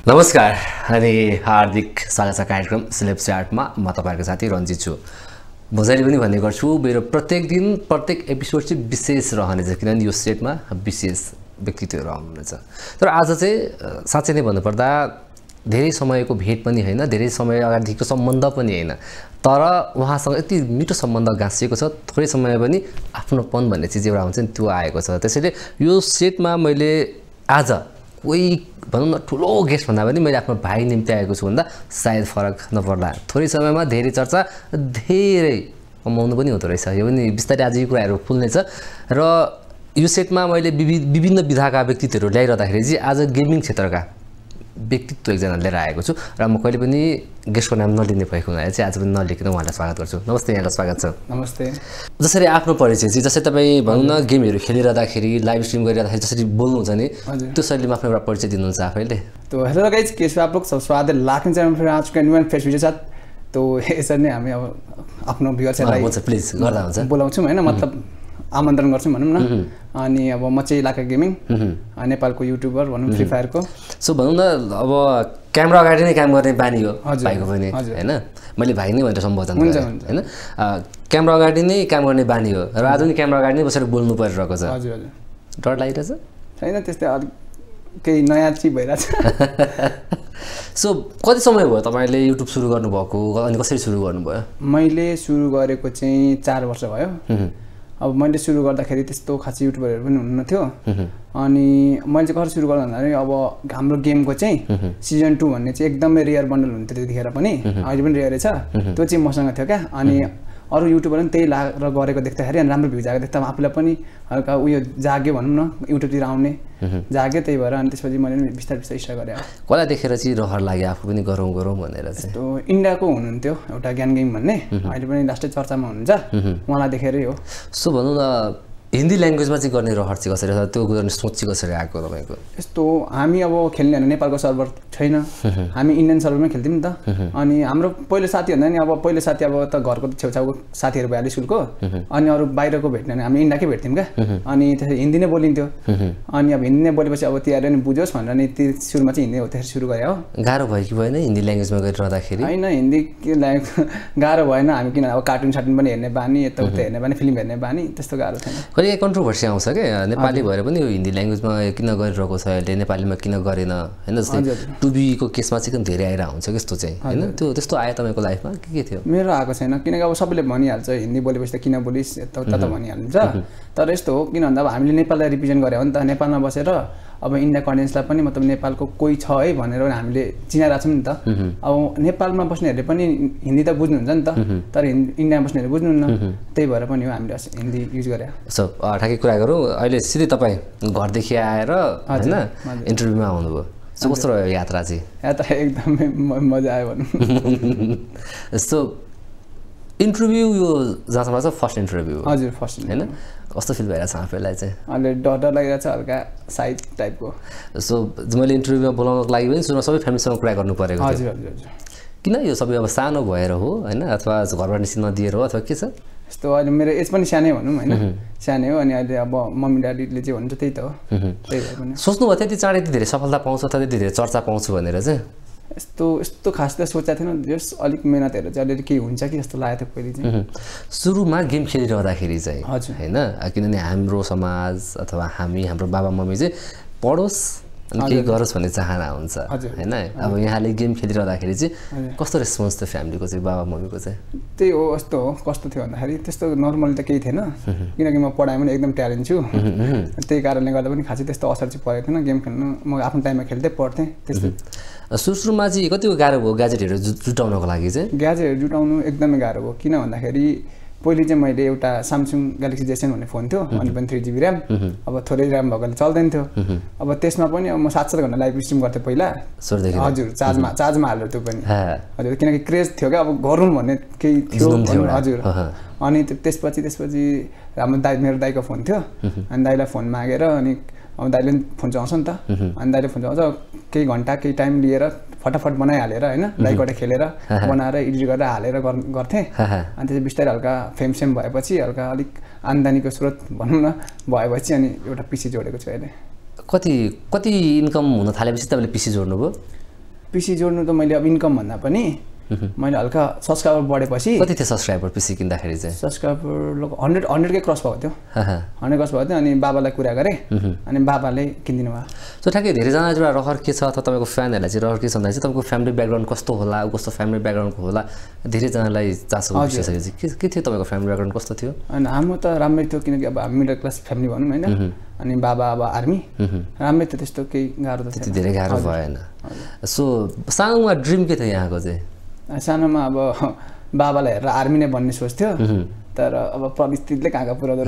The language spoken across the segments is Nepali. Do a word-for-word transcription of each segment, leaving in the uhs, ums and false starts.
नमस्कार अनि हार्दिक स्वागत छ कार्यक्रम सेलेब च्याटमा। म तपाईहरुको साथी रञ्जित छु। म जहिले पनि भन्ने गर्छु मेरो प्रत्येक दिन प्रत्येक एपिसोड चाहिँ विशेष रहनेछ, किनभने यो सेटमा विशेष व्यक्तित्वहरू आउनुहुन्छ। तर आज चाहिँ साँच्चै नै भन्नुपर्दा धेरै समयको भेट पनि हैन, धेरै समय अगाडिको सम्बन्ध पनि हैन, तर उहाँसँग यति मिठो सम्बन्ध गाँसिएको छ, थोरै समय पनि आफ्नोपन भन्ने चिज एउटा हुन्छ नि त्यो आएको छ। त्यसैले यो सेटमा मैले आज कोही भनौँ न ठुलो गेस्ट भन्दा पनि मैले आफ्नो भाइ निम्ति आएको छु भन्दा सायद फरक नपर्ला। थोरै समयमा धेरै चर्चा, धेरै कमाउनु पनि हुँदो रहेछ। यो पनि बिस्तारै आज यो कुराहरू खुल्नेछ र यो सेटमा मैले विभिन्न विधाका व्यक्तित्वहरू ल्याइरहँदाखेरि चाहिँ आज गेमिङ क्षेत्रका व्यक्तित्व एकजना लिएर आएको छु र म कहिले पनि गेस्टको नाम नलिने भएको हुनाले चाहिँ आज पनि नलिकन उहाँलाई स्वागत गर्छु। नमस्ते, यहाँलाई स्वागत छ। नमस्ते। जसरी आफ्नो परिचय चाहिँ जसरी तपाईँ भनौँ न गेमहरू खेलिरहँदाखेरि लाइभ स्ट्रिम गरिरहँदाखेरि जसरी बोल्नुहुन्छ नि त्यो शैलीमा आफ्नो एउटा परिचय दिनुहुन्छ आफैले। तो हेलो गाइस, कैसे आप लोग? सब स्वागत है लाखन चैनल पर आज का न्यू फ्रेश वीडियो साथ। तो यसरी नै हामी अब आफ्नो भ्युअर्सहरुलाई हुन्छ प्लिज गर्दा हुन्छ बोलाउँछौँ हैन, मतलब आमन्त्रण गर्छौँ भनौँ न। अनि अब म चाहिँ लाका गेमिङ नेपालको युट्युबर भनौँ, फ्री फायरको। सो भनौँ न अब क्यामेरा अगाडि नै काम गर्ने बानी हो भाइको पनि हैन, मैले भाइ नै भनेर सम्बोधन गरेँ हैन। क्यामेरा अगाडि नै काम गर्ने बानी हो र आज नि क्यामेरा अगाडि नै बसेर बोल्नु परिरहेको छ। हजुर हजुर। डर लागिरहेछ? छैन, त्यस्तै अलिक केही नयाँ चिज भइरहेछ। सो कति समय भयो तपाईँले युट्युब सुरु गर्नुभएको अनि कसरी सुरु गर्नुभयो? मैले सुरु गरेको चाहिँ चार वर्ष भयो। अब मैले सुरु गर्दाखेरि त्यस्तो खासै युट्युबरहरू पनि हुनुहुन्न थियो। अनि मैले चाहिँ कसरी सुरु गर्दा भन्दाखेरि अब हाम्रो गेमको चाहिँ सिजन टू भन्ने चाहिँ एकदमै रेयर बन्डल हुन्थ्यो त्यतिखेर पनि, अहिले पनि रेयरै छ। त्यो चाहिँ मसँग थियो क्या। अनि अरू युट्युबरले पनि त्यही लाएर गरेको देख्दाखेरि अनि राम्रो भ्युज आएको देख्दा आफूलाई पनि हल्का उयो जाग्यो भनौँ न, युट्युबतिर आउने जाग्यो। त्यही भएर अनि त्यसपछि मैले बिस्तारै बिस्तारै स्टार्ट गरेँ। कसलाई देखेर चाहिँ रहर लाग्यो आफू पनि गरौँ गरौँ भनेर चाहिँ? त्यो इन्डियाको हुनुहुन्थ्यो एउटा ज्ञान गेम भन्ने, अहिले पनि लास्टै चर्चामा हुनुहुन्छ, उहाँलाई देखेरै हो। सो भनौँ न हिन्दी ल्याङ्ग्वेजमा चाहिँ गर्ने रहर चाहिँ कसरी छ, त्यो गर्ने सोच चाहिँ कसरी आएको तपाईँको? यस्तो हामी अब खेल्ने भने नेपालको सर्भर छैन, हामी इन्डियन सर्भरमै खेल्थ्यौँ नि त। अनि हाम्रो पहिलो साथी भन्दा नि अब पहिलो साथी अब त घरको छेउछाउको साथीहरू भइहाल्यो स्कुलको, अनि अरू बाहिरको भेट्ने भने हामी इन्डियाकै भेट्थ्यौँ क्या। अनि त्यसरी हिन्दी नै बोलिन्थ्यो। अनि अब हिन्दी नै बोलेपछि अब तिहारले नि बुझोस् भनेर नि त्यो सुरुमा चाहिँ हिन्दी हो त्यसरी सुरु गरे हो। गाह्रो भयो कि भएन हिन्दी ल्याङ्ग्वेजमा गरिरहँदाखेरि? होइन, हिन्दी के गाह्रो भएन। हामी किन अब कार्टुन सार्टुन पनि हेर्ने बानी, यताउता हेर्ने बानी, फिल्म हेर्ने बानी, त्यस्तो गाह्रो छैन। कहिले कन्ट्रोभर्सी आउँछ क्या नेपाली भएर पनि यो हिन्दी ल्याङ्ग्वेजमा किन गरिरहेको छ अहिले, नेपालीमा किन गरेन होइन? जस्तै टुबीको केसमा चाहिँ एकदम धेरै आएर हुन्छ त्यस्तो चाहिँ होइन? त्यो त्यस्तो आयो तपाईँको लाइफमा के के थियो? मेरो आएको छैन, किनकि अब सबैले भनिहाल्छ हिन्दी बोलेपछि त किन बोलिस् यताउता त भनिहाल्छ। तर यस्तो हो, किन भन्दा अब हामीले नेपाललाई रिप्रेजेन्ट गरे हो नि त, नेपालमा बसेर अब इन्डियाको अडियन्सलाई पनि मतलब नेपालको कोही छ है भनेर हामीले चिनाइरहेको छौँ नि त। अब नेपालमा बस्नेहरूले पनि हिन्दी त बुझ्नुहुन्छ नि त, तर इन्डियामा बस्नेहरूले बुझ्नुहुन्न। त्यही भएर पनि हो हामीले हिन्दी युज गरे। सो ठ्याक्कै कुरा गरौँ, अहिले सिधै तपाईँ घरदेखि आएर होइन इन्टरभ्यूमा आउनुभयो। सो कस्तो रह्यो यात्रा चाहिँ? यात्रा एकदमै मजा आयो भनौँ। यस्तो इन्टरभ्यू यो जहाँसम्म छ फर्स्ट इन्टरभ्यू? हजुर फर्स्ट। होइन कस्तो फिल भइरहेछ आफैलाई चाहिँ? अहिले डर डर लागिरहेछ, हल्का साइड टाइपको। सो मैले इन्टरभ्यूमा बोलाउनको लागि पनि सुरुमा सबै फ्यामिलीसँग कुरा गर्नु परेको? हजुर हजुर हजुर। किन यो सबै अब सानो भएर हो होइन, अथवा घरबाट निस्किन नदिएर हो, अथवा के छ? यस्तो अहिले मेरो एज पनि सानै भनौँ होइन, सानै हो। अनि अहिले अब मम्मी ड्याडीले चाहिँ भन्छ त्यही त हो। त्यही भएर पनि सोच्नुभयो त्यति चाँडै यति धेरै सफलता पाउँछ अथवा त्यति धेरै चर्चा पाउँछु भनेर चाहिँ? यस्तो यस्तो खास त सोचेको थिएन, जस अलिक मेहनतहरू चाहिँ अलिअलि केही हुन्छ कि जस्तो लागेको थियो पहिले चाहिँ। सुरुमा गेम खेलिरहँदाखेरि चाहिँ हजुर होइन, किनभने हाम्रो समाज अथवा हामी हाम्रो बाबा मम्मी चाहिँ पढोस् अनि केही गरोस् भन्ने चाहना हुन्छ होइन। अब यहाँले गेम खेलिरहँदाखेरि चाहिँ कस्तो रेस्पोन्स थियो फ्यामिलीको चाहिँ, बाबा मम्मीको चाहिँ? त्यही हो, यस्तो हो। कस्तो थियो भन्दाखेरि त्यस्तो नर्मली त केही थिएन, किनकि म पढाइमा पनि एकदम ट्यालेन्ट छु। त्यही कारणले गर्दा पनि खासै त्यस्तो असर चाहिँ परेको थिएन। गेम खेल्नु म आफ्नो टाइममा खेल्थेँ, पढ्थेँ त्यस्तो। सुरु सुरुमा चाहिँ कतिको गाह्रो भयो ग्याजेटहरू जुटाउनको लागि चाहिँ? ग्याजेटहरू जुटाउनु एकदमै गाह्रो भयो, किन भन्दाखेरि पहिले चाहिँ मैले एउटा स्यामसङ ग्यालेक्सी जे सेभेन भन्ने फोन थियो, अनि पनि थ्री जिबी ऱ्याम। अब थोरै ऱ्याम भएकोले चल्दैन थियो। अब त्यसमा पनि अब म सात सात घन्टा लाइभ स्ट्रिम गर्थेँ पहिला। हजुर चार्जमा चार्जमा हाल्यो त्यो पनि। हजुर किनकि क्रेज थियो क्या, अब गरौँ भन्ने केही थियो। हजुर अनि त्यसपछि त्यसपछि हाम्रो दाइ मेरो दाइको फोन थियो, अनि दाइलाई फोन मागेर अनि अब दाइले पनि फोन चलाउँछ नि त, अनि दाइले फोन चलाउँछ केही घन्टा केही टाइम लिएर फटाफट बनाइहालेर होइन, दाइबाट खेलेर बनाएर एडिट गरेर हालेर गर्थेँ। अनि त्यसपछि बिस्तारै हल्का फेम सेम भएपछि हल्का अलिक आम्दानीको स्रोत भनौँ न भएपछि अनि एउटा पिसी जोडेको छु अहिले। कति कति इन्कम हुन थालेपछि तपाईँले पिसी जोड्नुभयो? पिसी जोड्नु त मैले अब इन्कम भन्दा पनि मैले हल्का सब्सक्राइबर बढेपछि कति थियो सब्सक्राइबर पिसी किन्दाखेरि चाहिँ सब्सक्राइबर लगभग हन्ड्रेड हन्ड्रेडकै क्रस भएको थियो हन्ड्रेड क्रस भएको थियो अनि बाबालाई कुरा गरेँ अनि बाबाले किनिदिनु भयो सो ठ्याक्कै धेरैजना एउटा रहर के छ अथवा तपाईँको फ्यानहरूलाई चाहिँ रहर के छ भन्दा चाहिँ तपाईँको फ्यामिली ब्याकग्राउन्ड कस्तो होला कस्तो फ्यामिली ब्याकग्राउन्डको होला धेरैजनालाई चासोको विषय छ के के थियो तपाईँको फ्यामिली ब्याकग्राउन्ड कस्तो थियो अनि हाम्रो त राम्रै थियो किनकि अब हामी मिडल क्लास फ्यामिली भनौँ होइन अनि बाबा अब आर्मी राम्रै थियो त्यस्तो केही गाह्रो त त्यति धेरै गाह्रो भएन सो सानोमा ड्रिम के थियो यहाँको चाहिँ सानोमा अब बाबालाई हेरेर आर्मी नै बन्ने सोच्थ्यो तर अब परिस्थितिले कहाँ कहाँ पुऱ्याउँदो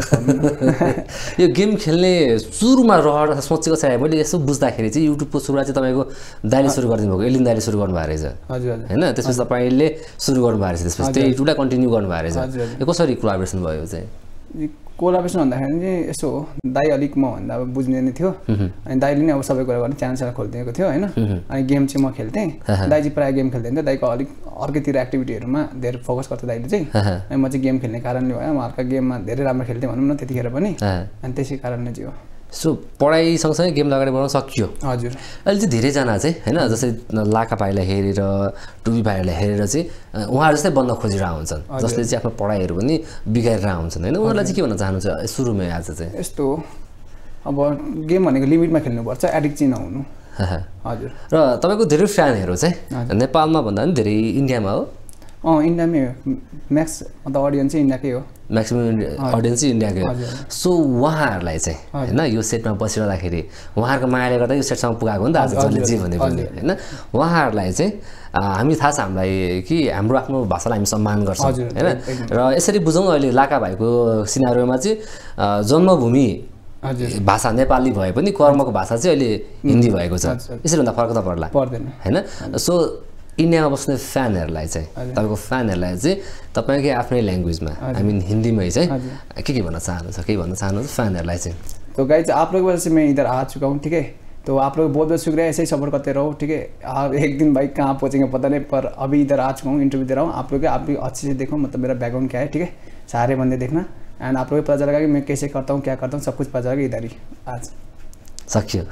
रहेछ यो गेम खेल्ने सुरुमा रहर सोचेको छ मैले यसो बुझ्दाखेरि चाहिँ युट्युबको सुरुवात चाहिँ तपाईँको दाइले सुरु गरिदिनु भएको एलिन दाइले सुरु गर्नुभएको रहेछ हजुर होइन त्यसपछि तपाईँले सुरु गर्नुभएको रहेछ त्यसपछि त्यही युट्युबलाई कन्टिन्यू गर्नुभएको रहेछ यो कसरी कोलाबोरेसन भयो चाहिँ कोलाबोरेसन भन्दाखेरि चाहिँ यसो हो दाइ अलिक म भन्दा अब बुझ्ने नै थियो अनि दाइले नै अब सबै कुरा गर्ने च्यानल च्यानल खोलिदिएको थियो होइन अनि गेम चाहिँ म खेल्थेँ दाइ चाहिँ प्रायः गेम खेल्दैन थियो दाइको अलिक अर्कैतिर एक्टिभिटीहरूमा धेरै फोकस गर्थ्यो दाइले चाहिँ अनि म चाहिँ गेम खेल्ने कारणले भयो म हल्का गेममा धेरै राम्रो खेल्थेँ भनौँ न त्यतिखेर पनि अनि त्यसै कारणले चाहिँ हो सो पढाइ सँगसँगै गेम अगाडि बढाउन सकियो हजुर अहिले चाहिँ धेरैजना चाहिँ होइन जस्तै लाका भाइलाई हेरेर टुबी भाइहरूलाई हेरेर चाहिँ उहाँहरू जस्तै बन्न खोजिरहेको हुन्छन् जसले चाहिँ आफ्नो पढाइहरू पनि बिगारेर हुन्छन् होइन उनीहरूलाई चाहिँ के भन्न चाहनुहुन्छ सुरुमै आज चाहिँ यस्तो अब गेम भनेको लिमिटमा खेल्नुपर्छ एडिक्ट चाहिँ नहुनु हजुर र तपाईँको धेरै फ्यानहरू चाहिँ नेपालमा भन्दा पनि धेरै इन्डियामा हो अँ इन्डियामै हो म्याक्स अन्त अडियन्स चाहिँ इन्डियाकै हो म्याक्सिमम अडियन्स चाहिँ इन्डियाकै हो सो उहाँहरूलाई चाहिँ होइन यो सेटमा बसिरहँदाखेरि उहाँहरूको मायाले गर्दा यो सेटसम्म पुगाएको हो नि त आज जसले जे भने पनि होइन उहाँहरूलाई चाहिँ हामी थाहा छ हामीलाई कि हाम्रो आफ्नो भाषालाई हामी सम्मान गर्छौँ होइन र यसरी बुझौँ अहिले लाका भाइको सिनारीमा चाहिँ जन्मभूमि भाषा नेपाली भए पनि कर्मको भाषा चाहिँ अहिले हिन्दी भएको छ यसरी भन्दा फरक त पर्ला पर्दैन होइन सो इन्डियामा बस्ने फ्यानहरूलाई चाहिँ तपाईँको फ्यानहरूलाई चाहिँ तपाईँकै आफ्नै ल्याङ्ग्वेजमा आई मिन हिंदी चाहिँ के के भन्न चाहनुहुन्छ के भन्न चाहनुहुन्छ फ्यानहरूलाई चाहिँ तो गाइज आप लोग वजह से मैं इधर आ चुका हूँ ठीक है तो आप लोग बहुत बहुत शुक्रिया ऐसे ही सपोर्ट करते रहो ठीक है आप एक दिन भाई कहाँ पहुँचेंगे पता नहीं पर अभी इधर आ चुका हूँ इंटरव्यू दे रहा हूँ आप लोग आप भी अच्छे से देखो मतलब मेरा बैकग्राउंड क्या है ठीक है सारे बंदे देखना एंड आप लोग को पता चलेगा कि मैं कैसे करता हूँ क्या करता हूँ सब कुछ पता चलेगा इधर ही आज सक्यो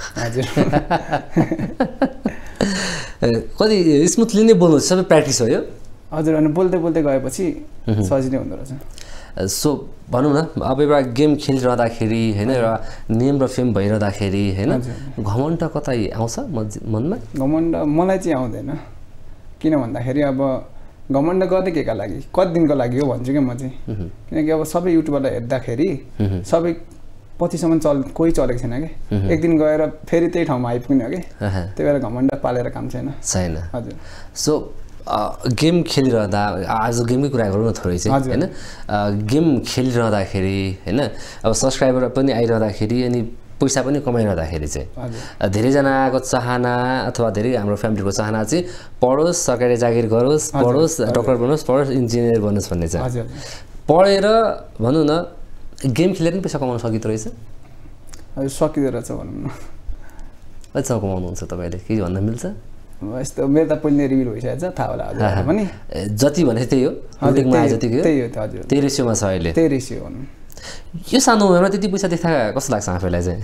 कति स्मुथली नै बोल्नु सबै प्र्याक्टिस हो यो हजुर अनि बोल्दै बोल्दै गएपछि सजिलै हुँदो रहेछ सो भनौँ न अब एउटा गेम खेलिरहँदाखेरि होइन एउटा नेम र फेम भइरहँदाखेरि होइन घमण्ड कतै आउँछ मनमा घमण्ड मलाई चाहिँ आउँदैन किन भन्दाखेरि अब घमण्ड गर्ने केका लागि कति दिनको लागि हो भन्छु क्या म चाहिँ किनकि अब सबै युट्युबरलाई हेर्दाखेरि सबै पछिसम्म चल कोही चलेको छैन कि एक दिन गएर फेरि त्यही ठाउँमा आइपुग्ने हो कि त्यही भएर घमण्ड पालेर काम छैन छैन हजुर सो गेम खेलिरहँदा आज गेमकै कुरा गरौँ न थोरै चाहिँ होइन गेम खेलिरहँदाखेरि होइन अब सब्सक्राइबर पनि आइरहँदाखेरि अनि पैसा पनि कमाइरहँदाखेरि चाहिँ धेरैजनाको चाहना अथवा धेरै हाम्रो फ्यामिलीको चाहना चाहिँ पढोस् सरकारी जागिर गरोस् पढोस् डक्टर बनोस् पढोस् इन्जिनियर बनोस् भन्ने चाहिँ पढेर भनौँ न गेम खेलेर पनि पैसा कमाउन सकिँदो रहेछ हजुर सकिँदो रहेछ भनौँ न कतिसम्म कमाउनुहुन्छ तपाईँले के भन्न मिल्छ यस्तो मेरो त पहिले रिभिल भइसकेको छ थाहा होला हजुर पनि जति भने त्यही हो त्यही हो हजुर त्यही रेसियोमा छ अहिले त्यही रेसियो भनौँ यो सानो उमेरमा त्यति पैसा देख्दा कस्तो लाग्छ आफैलाई चाहिँ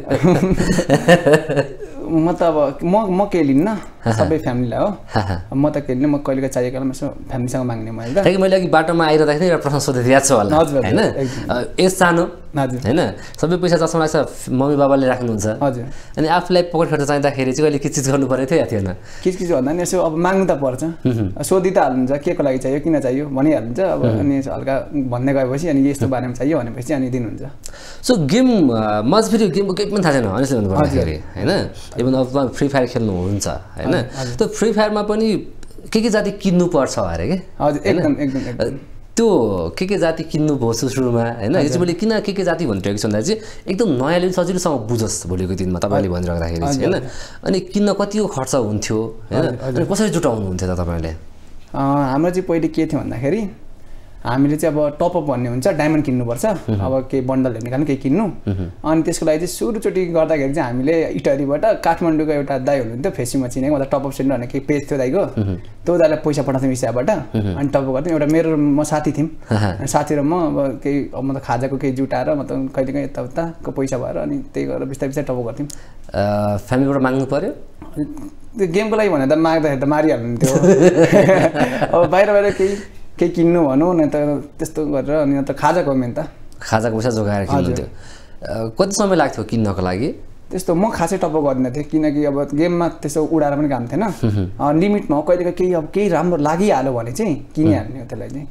म त अब म म केही लिन्न सबै फ्यामिलीलाई हो म त केही लिन्न म कहिलेका चाहिएको बेलामा यसो फ्यामिलीसँग माग्ने मैले त ताकि मैले अघि बाटोमा आइरहँदाखेरि एउटा प्रश्न सोधेको याद छ होला होइन एज सानो होइन सबै पैसा जसमा लाग्छ मम्मी बाबाले राख्नुहुन्छ हजुर अनि आफूलाई पकेट खर्च चाहिँदाखेरि चाहिँ कहिले के चिज गर्नु परेको थियो या थिएन के चिज भन्दा नि यसो अब माग्नु त पर्छ सोधि त हाल्नुहुन्छ के को लागि चाहियो किन चाहियो भनिहाल्नुहुन्छ अब अनि हल्का भन्दै गएपछि अनि यस्तो बारेमा चाहियो भनेपछि अनि दिनुहुन्छ सो गेम म चाहिँ फेरि गेमको केही पनि थाहा छैन अनेस्टली भन्नु पर्दाखेरि होइन इभन अब फ्री फायर खेल्नुहुन्छ होइन त्यो फ्री फायरमा पनि के के जाति किन्नुपर्छ अरे के हजुर एकदम एकदम एकदम त्यो के के जाति किन्नु भयो सुरुमा होइन यो चाहिँ मैले किन के के जाति भनिरहेको छु भन्दा चाहिँ एकदम नयाँले सजिलोसँग बुझोस् भोलिको दिनमा तपाईँले भनिराख्दाखेरि चाहिँ होइन अनि किन्न कतिको खर्च हुन्थ्यो होइन अनि कसरी जुटाउनुहुन्थ्यो त तपाईँले हाम्रो चाहिँ पहिले के थियो भन्दाखेरि हामीले चाहिँ अब टपअप भन्ने हुन्छ डायमन्ड किन्नुपर्छ अब केही बन्डलहरू निकाल्नु केही किन्नु अनि त्यसको लागि चाहिँ सुरुचोटि गर्दाखेरि चाहिँ हामीले इटरीबाट काठमाडौँको एउटा दाइ हुनुहुन्थ्यो फेसीमा चिनेको मतलब टपअप सेन्टर भन्ने केही पेज थियो दाइको त्यो दाइलाई पैसा पठाउँथ्यौँ इसाबाट अनि टपअप गर्थ्यौँ एउटा मेरो म साथी थियौँ साथी र म अब केही अब मतलब खाजाको केही जुटाएर मतलब कहिले काहीँ यताउताको पैसा भएर अनि त्यही गरेर बिस्तारै बिस्तारै टपअप गर्थ्यौँ फ्यामिलीबाट माग्नु पर्यो त्यो गेमको लागि भने त माग्दाखेरि त मारिहाल्नुहुन्थ्यो अब बाहिर बाहिर केही केही किन्नु भनौँ न त त्यस्तो गरेर अनि त खाजाको मेन त खाजाको पैसा जोगाएर किन्नुहुन्थ्यो कति समय लाग्थ्यो किन्नको लागि त्यस्तो म खासै टप्प गर्दिनँ थिएँ किनकि अब गेममा त्यस्तो उडाएर पनि काम थिएन लिमिटमा कहिलेका केही अब केही राम्रो लागिहाल्यो भने चाहिँ किनिहाल्ने हो त्यसलाई चाहिँ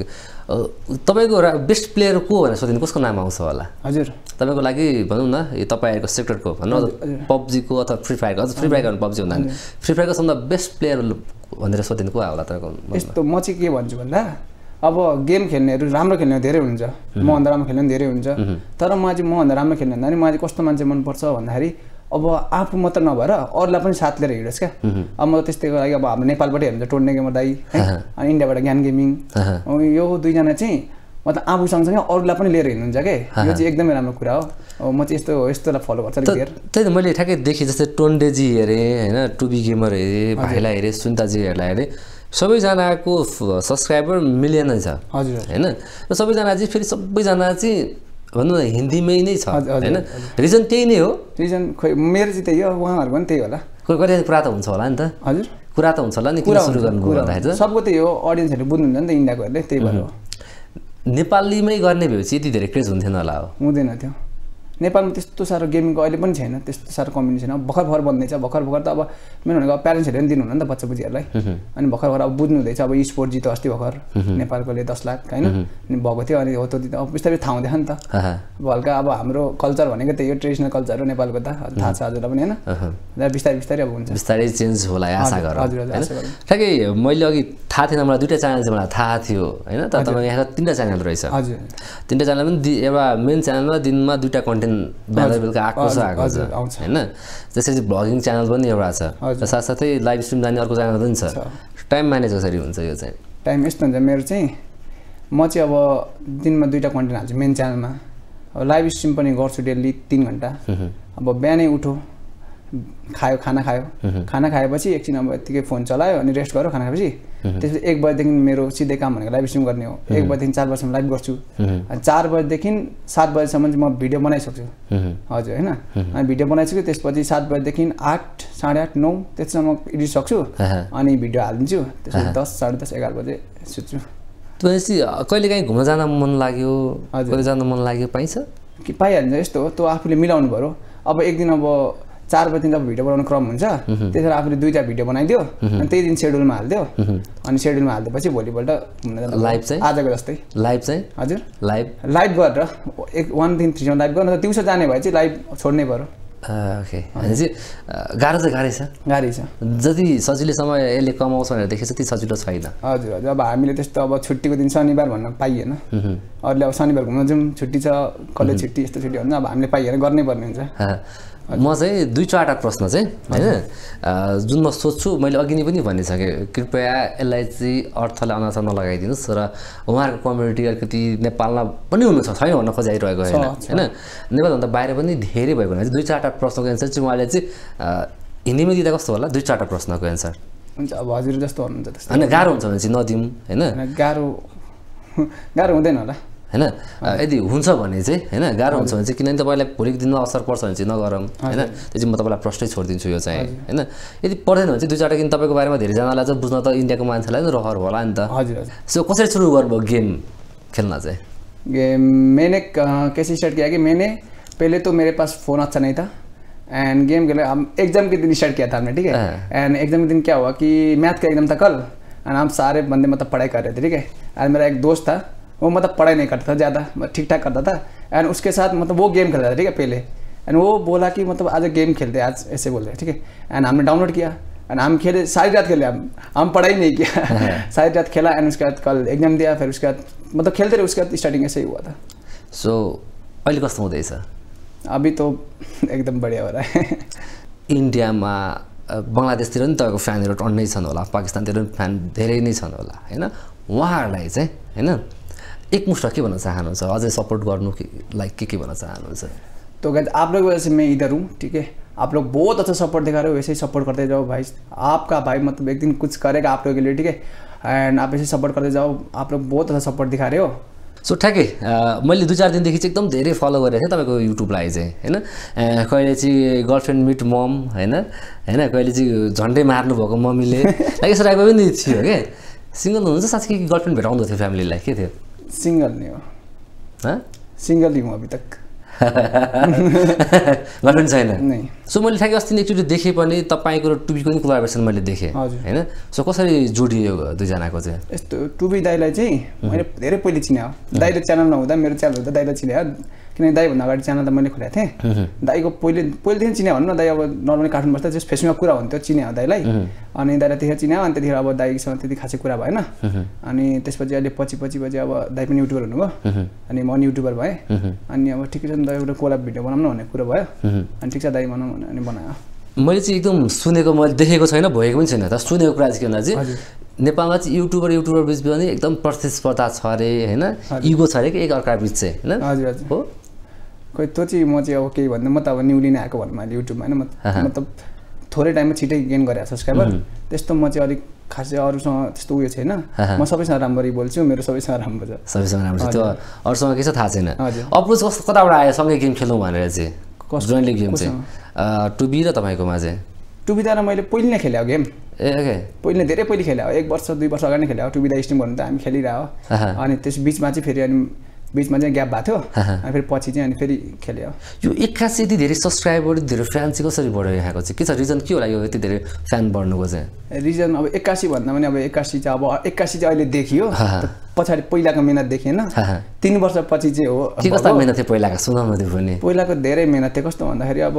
तपाईँको बेस्ट प्लेयर को भनेर सोधिनु कसको नाम आउँछ होला हजुर तपाईँको लागि भनौँ न यो तपाईँहरूको सेक्टरको भनौँ पब्जीको अथवा फ्री फायरको अझ फ्री फायरको पब्जी हुँदा फ्री फायरको सबभन्दा बेस्ट प्लेयर भनेर सोधिनु को होला तपाईँको यस्तो म चाहिँ के भन्छु भन्दा अब गेम खेल्नेहरू राम्रो खेल्ने धेरै हुन्छ मभन्दा राम्रो खेल्ने धेरै हुन्छ तर म चाहिँ मभन्दा राम्रो खेल्ने भन्दा नि मलाई चाहिँ कस्तो मान्छे मनपर्छ भन्दाखेरि अब आफू मात्र नभएर अरूलाई पनि साथ लिएर हिँडोस् क्या अब म त्यस्तैको लागि अब हाम्रो नेपालबाट हेर्नुहुन्छ टोर्ने गेमर दाई अनि इन्डियाबाट ज्ञान गेमिङ यो दुईजना चाहिँ मतलब आफू सँगसँगै अरूलाई पनि लिएर हिँड्नुहुन्छ क्या यो चाहिँ एकदमै राम्रो कुरा हो अब म चाहिँ यस्तो यस्तोलाई फलो गर्छु धेर त्यही त मैले ठ्याक्कै देखेँ जस्तै टोन्डेजी हेरेँ होइन टुबी गेमर हेरेँ भाइलाई हेरेँ सुन्ताजीहरूलाई हेरेँ सबैजनाको सब्सक्राइबर मिलियनै छ हजुर होइन र सबैजना चाहिँ फेरि सबैजना चाहिँ भनौँ न हिन्दीमै नै छ होइन रिजन त्यही नै हो रिजन खोइ मेरो चाहिँ त्यही हो उहाँहरूको पनि त्यही होला कोही कहिले कुरा त हुन्छ होला नि त हजुर कुरा त हुन्छ होला नि किन सुरु गर्नु भन्दाखेरि सबको त्यही हो अडियन्सहरू बुझ्नुहुन्छ नि त इन्डियाकोहरूले त्यही भएर हो नेपालीमै गर्ने भएपछि यति धेरै क्रेज हुन्थेन होला हो हुँदैन थियो नेपालमा त्यस्तो साह्रो गेमिङको अहिले पनि छैन त्यस्तो साह्रो कम्बिनेसन अब भर्खर भर्खर बन्दैछ भर्खर भर्खर त अब मेरो भनेको प्यारेन्ट्सहरूले पनि दिनुहुन्न नि त बच्चा बुझीहरूलाई अनि भर्खर भर्खर अब बुझ्नु हुँदैछ अब स्पोर्ट जित्यो अस्ति भर्खर नेपालकोले दस लाख होइन अनि भएको थियो अनि हो त्यो अब बिस्तारै थाहा हुँदैन नि त अब हल्का अब हाम्रो कल्चर भनेको त्यही हो ट्रेडिसनल कल्चर हो नेपालको त थाहा छ हजुरलाई पनि होइन बिस्तारै बिस्तारै अब हुन्छ बिस्तारै चेन्ज होला आशा गर हजुर हजुर ठ्याक्कै मैले अघि थाहा थिएन मलाई दुईवटा च्यानल चाहिँ मलाई थाहा थियो होइन तर तपाईँ यहाँ तिनवटा च्यानल रहेछ हजुर तिनवटा च्यानल पनि एउटा मेन च्यानलमा दिनमा दुईवटा कन्टेन्ट बिहान बेलुका आएको छ आएको छ होइन त्यसरी भ्लगिङ च्यानल पनि एउटा छ र साथसाथै लाइभ स्ट्रिम जाने अर्को च्यानल पनि छ टाइम म्यानेज कसरी हुन्छ यो चाहिँ टाइम यस्तो हुन्छ मेरो चाहिँ म चाहिँ अब दिनमा दुईवटा कन्टेन्ट हाल्छु मेन च्यानलमा अब लाइभ स्ट्रिम पनि गर्छु डेली तिन घन्टा अब बिहानै उठो खायो खाना खायो खाना खाएपछि एकछिन अब यत्तिकै फोन चलायो अनि रेस्ट गऱ्यो खाना खाएपछि त्यसपछि एक बजीदेखि मेरो सिधै काम भनेको लाइभ स्ट्रिम गर्ने हो एक बजीदेखि चार बजीसम्म लाइभ गर्छु अनि चार बजीदेखि सात बजीसम्म चाहिँ म भिडियो बनाइसक्छु हजुर होइन अनि भिडियो बनाइसक्छु त्यसपछि सात बजीदेखि आठ साढे आठ नौ त्यससम्म एडिट सक्छु अनि भिडियो हालिदिन्छु त्यसपछि दस साढे दस एघार बजे सुत्छु त्यसपछि कहिले काहीँ घुम्न जान मन लाग्यो कहिले जान मन लाग्यो पाइन्छ कि पाइहाल्छ यस्तो हो त्यो आफूले मिलाउनु पऱ्यो अब एक दिन अब चार बजीदेखि जब भिडियो बनाउने क्रम हुन्छ त्यसरी आफूले दुईवटा भिडियो बनाइदियो अनि त्यही दिन सेड्युलमा हालिदियो अनि सेड्युलमा हालिदिएपछि भोलिपल्ट लाइभ चाहिँ आजको जस्तै लाइभ चाहिँ हजुर लाइभ लाइभ गरेर एक वानदेखि थ्रीसम्म लाइभ गर्नु दिउँसो जाने भए चाहिँ लाइभ छोड्नै पऱ्यो ओके भनेपछि गाह्रो चाहिँ गाह्रै छ गाह्रै छ जति सजिलोसँग यसले कमाउँछ भनेर देखेको त्यति सजिलो छैन हजुर हजुर अब हामीले त्यस्तो अब छुट्टीको दिन शनिबार भन्न पाइएन अरूले अब शनिबार घुम्न जाउँ छुट्टी छ कलेज छुट्टी यस्तो छुट्टी हुन्छ अब हामीले पाइएन गर्नै पर्ने हुन्छ म चाहिँ दुई चारवटा प्रश्न चाहिँ होइन जुन म सोध्छु मैले अघि नै पनि भनिसकेँ कृपया यसलाई चाहिँ अर्थलाई अनाथ नलगाइदिनुहोस् र उहाँहरूको कम्युनिटी अलिकति नेपालमा पनि हुनु छ छैन भन्न खोजिरहेको होइन होइन नेपालभन्दा बाहिर पनि धेरै भएको हुनाले दुई चारवटा प्रश्नको एन्सर चाहिँ उहाँले चाहिँ हिन्दीमा दिँदा कस्तो होला दुई चारवटा प्रश्नको एन्सर हुन्छ अब हजुर जस्तो हुनुहुन्छ त्यस्तो होइन गाह्रो हुन्छ भने चाहिँ नदिउँ होइन गाह्रो गाह्रो हुँदैन होला होइन यदि हुन्छ भने चाहिँ होइन गाह्रो हुन्छ भने चाहिँ किनभने तपाईँलाई भोलिको दिनमा असर पर्छ भने चाहिँ नगरौँ होइन त्यो चाहिँ म तपाईँलाई प्रश्नै छोडिदिन्छु यो चाहिँ होइन यदि पर्दैन भने चाहिँ दुई चारवटा किन तपाईँको बारेमा धेरैजनालाई चाहिँ बुझ्न त इन्डियाको मान्छेलाई नै रहर होला नि त हजुर सो कसरी सुरु गर्नुभयो गेम खेलना चाहिँ गेम मैंने कैसे स्टार्ट किया कि मैंने पहले तो मेरे पास फ़ोन अच्छा नहीं था एंड गेम खेले हम एग्जाम के दिन स्टार्ट किया था हमने ठीक है एंड एग्जाम के दिन क्या हुआ कि मैथ का एग्जाम था कल एंड हम सारे बंदे मतलब पढ़ाई कर रहे थे ठीक है एंड मेरा एक दोस्त था वो मतलब पढ़ाई नहीं करता था ज़्यादा ठीक ठाक करता था एंड उसके साथ मतलब वो गेम खेलता था ठीक है पहले एंड वो बोला कि मतलब आज गेम खेलते हैं आज ऐसे बोल रहे ठीक है एंड हमने डाउनलोड किया एंड हम खेले सारी रात खेले हम हम पढ़ाई नहीं किया सारी रात खेला एंड उसके बाद कल एग्जाम दिया फिर उसके बाद मतलब खेलते रहे उसके बाद स्टार्टिंग ऐसे ही हुआ था सो अहिले कस्तो हुँदैछ अभी तो एकदम बढ़िया हो रहा है इन्डियामा बङ्गलादेशतिर पनि तपाईँको फ्यानहरू टन्नै छन् होला पाकिस्तानतिर पनि फ्यान धेरै नै छन् होला होइन उहाँहरूलाई चाहिँ होइन एकमुष्ट के भन्न चाहनुहुन्छ अझै सपोर्ट गर्नु कि लाइक के के भन्न चाहनुहुन्छ तो गाइस आप लोग की वजह से मैं इधर हूँ ठीक है आप लोग बहुत अच्छा सपोर्ट दिखा रहे हो वैसे ही सपोर्ट करते जाओ भाई आपका भाई मतलब एक दिन कुछ करेगा आप लोगों के लिए ठीक है एंड आप ऐसे सपोर्ट करते जाओ आप लोग बहुत अच्छा सपोर्ट दिखा रहे हो सो ठ्याक्कै मैले दुई चार दिनदेखि चाहिँ एकदम धेरै फलो गरेको थिएँ तपाईँको युट्युबलाई चाहिँ होइन कहिले चाहिँ गर्लफ्रेन्ड मिट मम होइन होइन कहिले चाहिँ झन्डै मार्नुभएको मम्मीले यसो टाइपको पनि थियो क्या सिङ्गल हुनुहुन्छ साँच्चै कि गर्लफ्रेन्ड भेटाउँदो थियो फ्यामिलीलाई के थियो सिङ्गल नै हो सिङ्गल हूँ अभी तक गर्लफ्रेन्ड छैन सो मैले ठ्याक्कै अस्ति एकचोटि देखेँ पनि तपाईँको र टुबीको पनि कोलाबोरेसन मैले देखेँ होइन सो कसरी जोडियो दुईजनाको चाहिँ यस्तो टुबी दाईलाई चाहिँ मैले धेरै पहिले चिने हो दाईले च्यानल नहुँदा मेरो च्यानल हुँदा दाईलाई चिने हो किनकि दाईभन्दा अगाडि च्यानल त मैले खोलेको थिएँ दाईको पहिले पहिलेदेखि चिने भन्नु न दाई अब नर्मली काठमाडौँ बस्दा जस फेसबुकमा कुरा हुन्थ्यो चिने हो दाईलाई अनि दाईलाई त्यतिखेर चिने अनि त्यतिखेर अब दाईसँग त्यति खासै कुरा भएन अनि त्यसपछि अहिले पछि पछि पछि अब दाई पनि युट्युबर हुनुभयो अनि म पनि युट्युबर भएँ अनि अब ठिकै छ नि त एउटा कोलाब भिडियो बनाउनु भन्ने कुरो भयो अनि ठिक छ दाई बनाउँ भने अनि बनायो मैले चाहिँ एकदम सुनेको मैले देखेको छैन भएको पनि छैन त सुनेको कुरा चाहिँ के भन्दा चाहिँ नेपालमा चाहिँ युट्युबर युट्युबर बिच पनि एकदम प्रतिस्पर्धा छ अरे होइन इगो छ अरे कि एक अर्का बिच चाहिँ होइन हजुर हजुर हो खोइ त्यो चाहिँ म चाहिँ अब केही भन्दा म त अब न्युली नै आएको भन्नु मैले युट्युबमा होइन म त थोरै टाइममा छिटै गेन गरेँ सब्सक्राइबर त्यस्तो म चाहिँ अलिक खासै अरूसँग त्यस्तो उयो छैन म सबैसँग राम्ररी बोल्छु मेरो सबैसँग राम्रो छ सबैसँग राम्रो छ त्यो अरूसँग के छ थाहा छैन अप्रोच कस्तो कताबाट आयो सँगै गेम खेलौँ भनेर चाहिँ जोइन्टली गेम चाहिँ टुबी र तपाईँकोमा चाहिँ टुबी दा र मैले पहिले नै खेल्यो गेम ए ओके पहिले एक पहिले खेल्यो एक वर्ष दुई वर्ष अगाडि नै खेल्यो टुबी दा स्ट्रिम गर्नु त हामी खेलिरह्यो अनि त्यस बिचमा चाहिँ फेरि अनि बिचमा चाहिँ ग्याप भएको थियो अनि फेरि पछि चाहिँ अनि फेरि खेल्यो यो एक्कासी यति धेरै सब्सक्राइबर धेरै फ्यान चाहिँ कसरी बढिरहेको चाहिँ के छ रिजन के होला यो यति धेरै फ्यान बढ्नुको चाहिँ रिजन अब एक्कासी भन्दा पनि अब एक्कासी चाहिँ अब एक्कासी चाहिँ अहिले देखियो पछाडि पहिलाको मेहनत देखिएन तिन वर्षपछि चाहिँ हो के कस्तो मेहनत थियो पहिलाको सुनाउनु थियो भने पहिलाको धेरै मेहनत थियो कस्तो भन्दाखेरि अब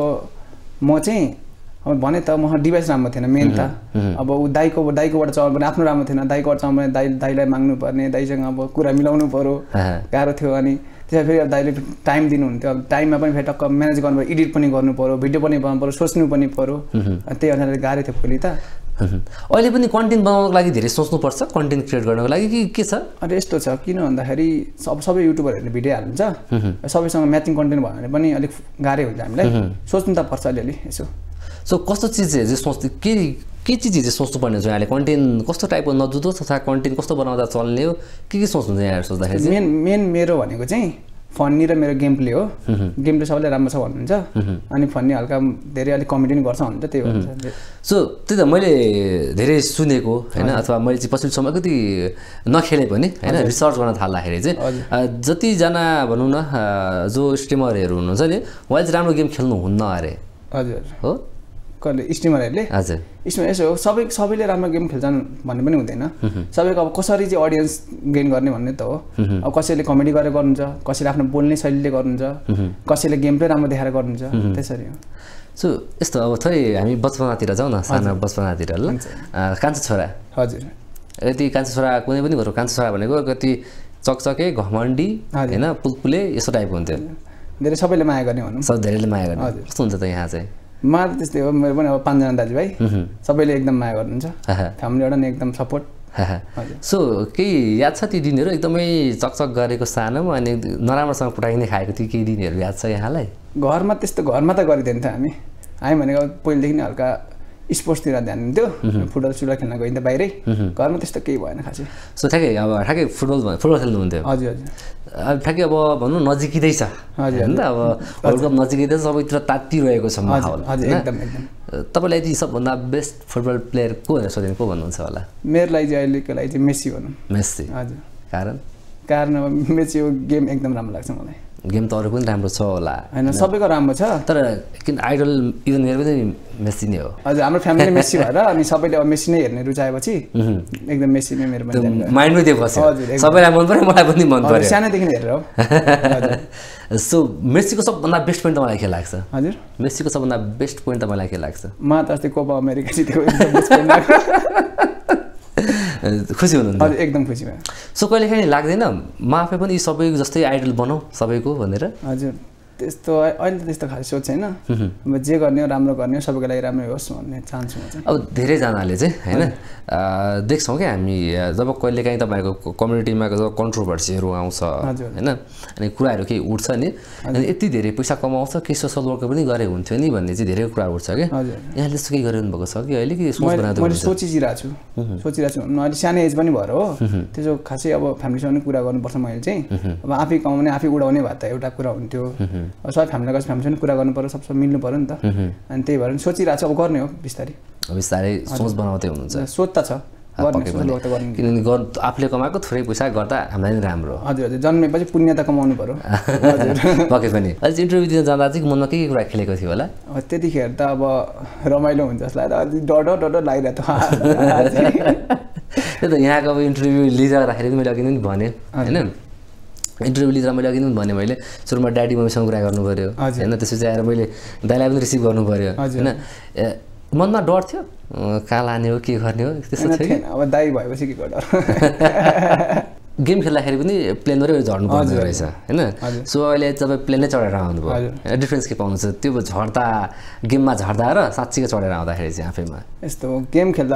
म चाहिँ अब भने त म डिभाइस राम्रो थिएन मेन त अब ऊ दाईको दाईकोबाट चलाउनु पनि आफ्नो राम्रो थिएन दाईकोबाट चलाउनु पनि दाई दाईलाई माग्नु पर्ने दाईसँग अब कुरा मिलाउनु पऱ्यो गाह्रो थियो अनि त्यसमा फेरि अब दाईले टाइम दिनुहुन्थ्यो अब टाइममा पनि फेरि टक्क म्यानेज गर्नु पऱ्यो एडिट पनि गर्नु पऱ्यो भिडियो पनि बनाउनु पऱ्यो सोच्नु पनि पऱ्यो त्यही अनुसारले गाह्रो थियो पहिले त अहिले पनि कन्टेन्ट बनाउनको लागि धेरै सोच्नुपर्छ कन्टेन्ट क्रिएट गर्नको लागि कि के छ अनि यस्तो छ किन भन्दाखेरि सब सबै युट्युबरहरूले भिडियो हाल्नुहुन्छ सबैसँग म्याचिङ कन्टेन्ट भयो भने पनि अलिक गाह्रै हुन्छ हामीलाई सोच्नु त पर्छ अलिअलि यसो सो कस्तो चिज चाहिँ सोच्नु के के चिज चाहिँ सोच्नुपर्ने छ यहाँले कन्टेन्ट कस्तो टाइपको नजुदो तथा कन्टेन्ट कस्तो बनाउँदा चल्ने हो के के सोच्नुहुन्छ यहाँ सोच्दाखेरि मेन मेन मेरो भनेको चाहिँ फन्नी र मेरो गेम प्ले हो गेम प्ले सबैले राम्रो छ भन्नुहुन्छ अनि फन्नी हल्का धेरै अलिक कमेडी पनि गर्छ भन्नुहुन्छ त्यही भन्छ सो त्यही त मैले धेरै सुनेको होइन अथवा मैले चाहिँ पछिल्लो समय कति नखेले पनि होइन रिसर्च गर्न थाल्दाखेरि चाहिँ जतिजना भनौँ न जो स्ट्रिमरहरू हुनुहुन्छ नि उहाँले चाहिँ राम्रो गेम खेल्नुहुन्न अरे हजुर हो कसले स्ट्रिमरहरूले हजुर स्ट्रिमर यसो हो सबै सबैले राम्रो गेम खेल्छन् भन्ने पनि हुँदैन सबैको अब कसरी चाहिँ अडियन्स गेन गर्ने भन्ने त हो अब कसैले कमेडी गरेर गर्नुहुन्छ कसैले आफ्नो बोल्ने शैलीले गर्नुहुन्छ कसैले गेम प्ले राम्रो देखाएर गर्नुहुन्छ त्यसरी हो सो यस्तो अब थोरै हामी बचपनातिर जाउँ न सानो बचपनातिर ल कान्छो छोरा हजुर यति कान्छो छोरा कुनै पनि घरको कान्छो छोरा भनेको कति चकचके घमण्डी होइन पुलपुले यस्तो टाइपको हुन्थ्यो धेरै सबैले माया गर्ने भनौँ सब धेरैले माया गर्ने कस्तो हुन्छ त यहाँ चाहिँ मा त्यस्तै हो मेरो पनि अब पाँचजना दाजुभाइ सबैले एकदम माया गर्नुहुन्छ फ्यामिलीबाट नि एकदम सपोर्ट सो केही याद छ ती दिनहरू एकदमै चकचक गरेको सानोमा अनि नराम्रोसँग कुटाइने खाएको थियो केही दिनहरू याद छ यहाँलाई घरमा त्यस्तो घरमा त गरिदिन्थ्यो हामी हामी भनेको पहिलेदेखि नै हल्का स्पोर्ट्सतिर ध्यान दिन्थ्यो फुटबल सुटबल खेल्न गइन्थ्यो बाहिरै घरमा त्यस्तो केही भएन खासै सो ठ्याक्कै अब ठ्याक्कै फुटबल फुटबल खेल्नुहुन्थ्यो हजुर हजुर अब ठ्याक्कै अब भनौँ नजिकै छ होइन त अब वर्ल्ड कप नजिकै छ सबैतिर तातिरहेको छ माहौल एकदम एकदम तपाईँलाई यदि सबभन्दा बेस्ट फुटबल प्लेयर को भनेर सोध्यो को भन्नुहुन्छ होला मेरो लागि चाहिँ अहिलेको लागि चाहिँ मेस्सी भनौँ मेस्सी हजुर कारण कारण अब मेस्सीको गेम एकदम राम्रो लाग्छ मलाई गेम त अरू पनि राम्रो छ होला होइन सबैको राम्रो छ तर किन आइडल इभन मेरो पनि मेस्सी नै हो हजुर हाम्रो फ्यामिली मेस्सी भएर अनि सबैले अब मेस्सी नै हेर्ने रुचाएपछि एकदम मेस्सी नै मेरो पनि माइन्डमै त्यो बस्यो सबैलाई मन पर्यो मलाई पनि मन पर्यो सानैदेखि हेरेर हो सो मेस्सीको सबभन्दा बेस्ट पोइन्ट तपाईँलाई के लाग्छ हजुर मेस्सीको सबभन्दा बेस्ट पोइन्ट तपाईँलाई के लाग्छ म त अस्ति कोपा अमेरिका जितेको एकदम बेस्ट पोइन्ट लाग्यो खुसी हुनुहुन्छ हजुर एकदम खुसी भयो सो कहिले काहीँ लाग्दैन म आफै पनि सबै जस्तै आइडल बनाऊ सबैको भनेर हजुर त्यस्तो अहिले त त्यस्तो खासै सोच छैन अब जे गर्ने हो राम्रो गर्ने हो सबैको लागि राम्रै होस् भन्ने चाहन्छु म चाहिँ अब धेरैजनाले चाहिँ होइन देख्छौँ क्या हामी जब कहिलेकाहीँ तपाईँहरूको कम्युनिटीमा जब कन्ट्रोभर्सीहरू आउँछ होइन अनि कुराहरू केही उठ्छ नि अनि यति धेरै पैसा कमाउँछ केही सोसल वर्क पनि गरे हुन्थ्यो नि भन्ने चाहिँ धेरै कुरा उठ्छ क्या यहाँले त्यस्तो केही गरिरहनु भएको छ कि अहिले कि सोच बनाउँदै मैले सोचिरहेको छु सोचिरहेको छु अहिले सानो एज पनि भएर हो त्यसो खासै अब फ्यामिलीसँग कुरा गर्नुपर्छ मैले चाहिँ अब आफै कमाउने आफै उडाउने भए त एउटा कुरा हुन्थ्यो अब सबै फ्यामिलीलाई कसै फ्यामिलीसँग कुरा गर्नु पर्यो सबसँग मिल्नु पर्यो नि त अनि त्यही भएर सोचिरहेको छु अब गर्ने हो बिस्तारै बिस्तारै सोच बनाउँदै हुनुहुन्छ सोच त छ किनभने आफूले कमाएको थोरै पैसा गर्दा हामीलाई नि राम्रो हजुर हजुर जन्मेपछि पुण्य त कमाउनु पर्यो पक्कै पनि अहिले इन्टरभ्यू दिन जाँदा चाहिँ मनमा के के कुरा खेलेको थियो होला त्यतिखेर त अब रमाइलो हुन्छ जसलाई त डर डर डर डर लागिरहेको थियो त्यही त यहाँको अब इन्टरभ्यू लिइरहँदाखेरि पनि मैले अघि पनि भनेँ होइन इन्टरभ्यू लिँदा मैले अघि पनि भनेँ मैले सुरुमा ड्याडी मम्मीसँग कुरा गर्नु पऱ्यो होइन त्यसपछि आएर मैले दाइलाई पनि रिसिभ गर्नु पऱ्यो होइन मनमा डर थियो कहाँ लाने हो के गर्ने हो त्यस्तो थियो अब दाइ भएपछि के डर गेम खेल्दाखेरि पनि प्लेनबाटै झर्नु पर्ने रहेछ होइन सो अहिले तपाईँ प्लेनै चढेर आउनुभयो डिफ्रेन्स के पाउनुहुन्छ त्यो झर्दा गेममा झर्दा र साँच्चीकै चढेर आउँदाखेरि चाहिँ आफैमा यस्तो गेम खेल्दा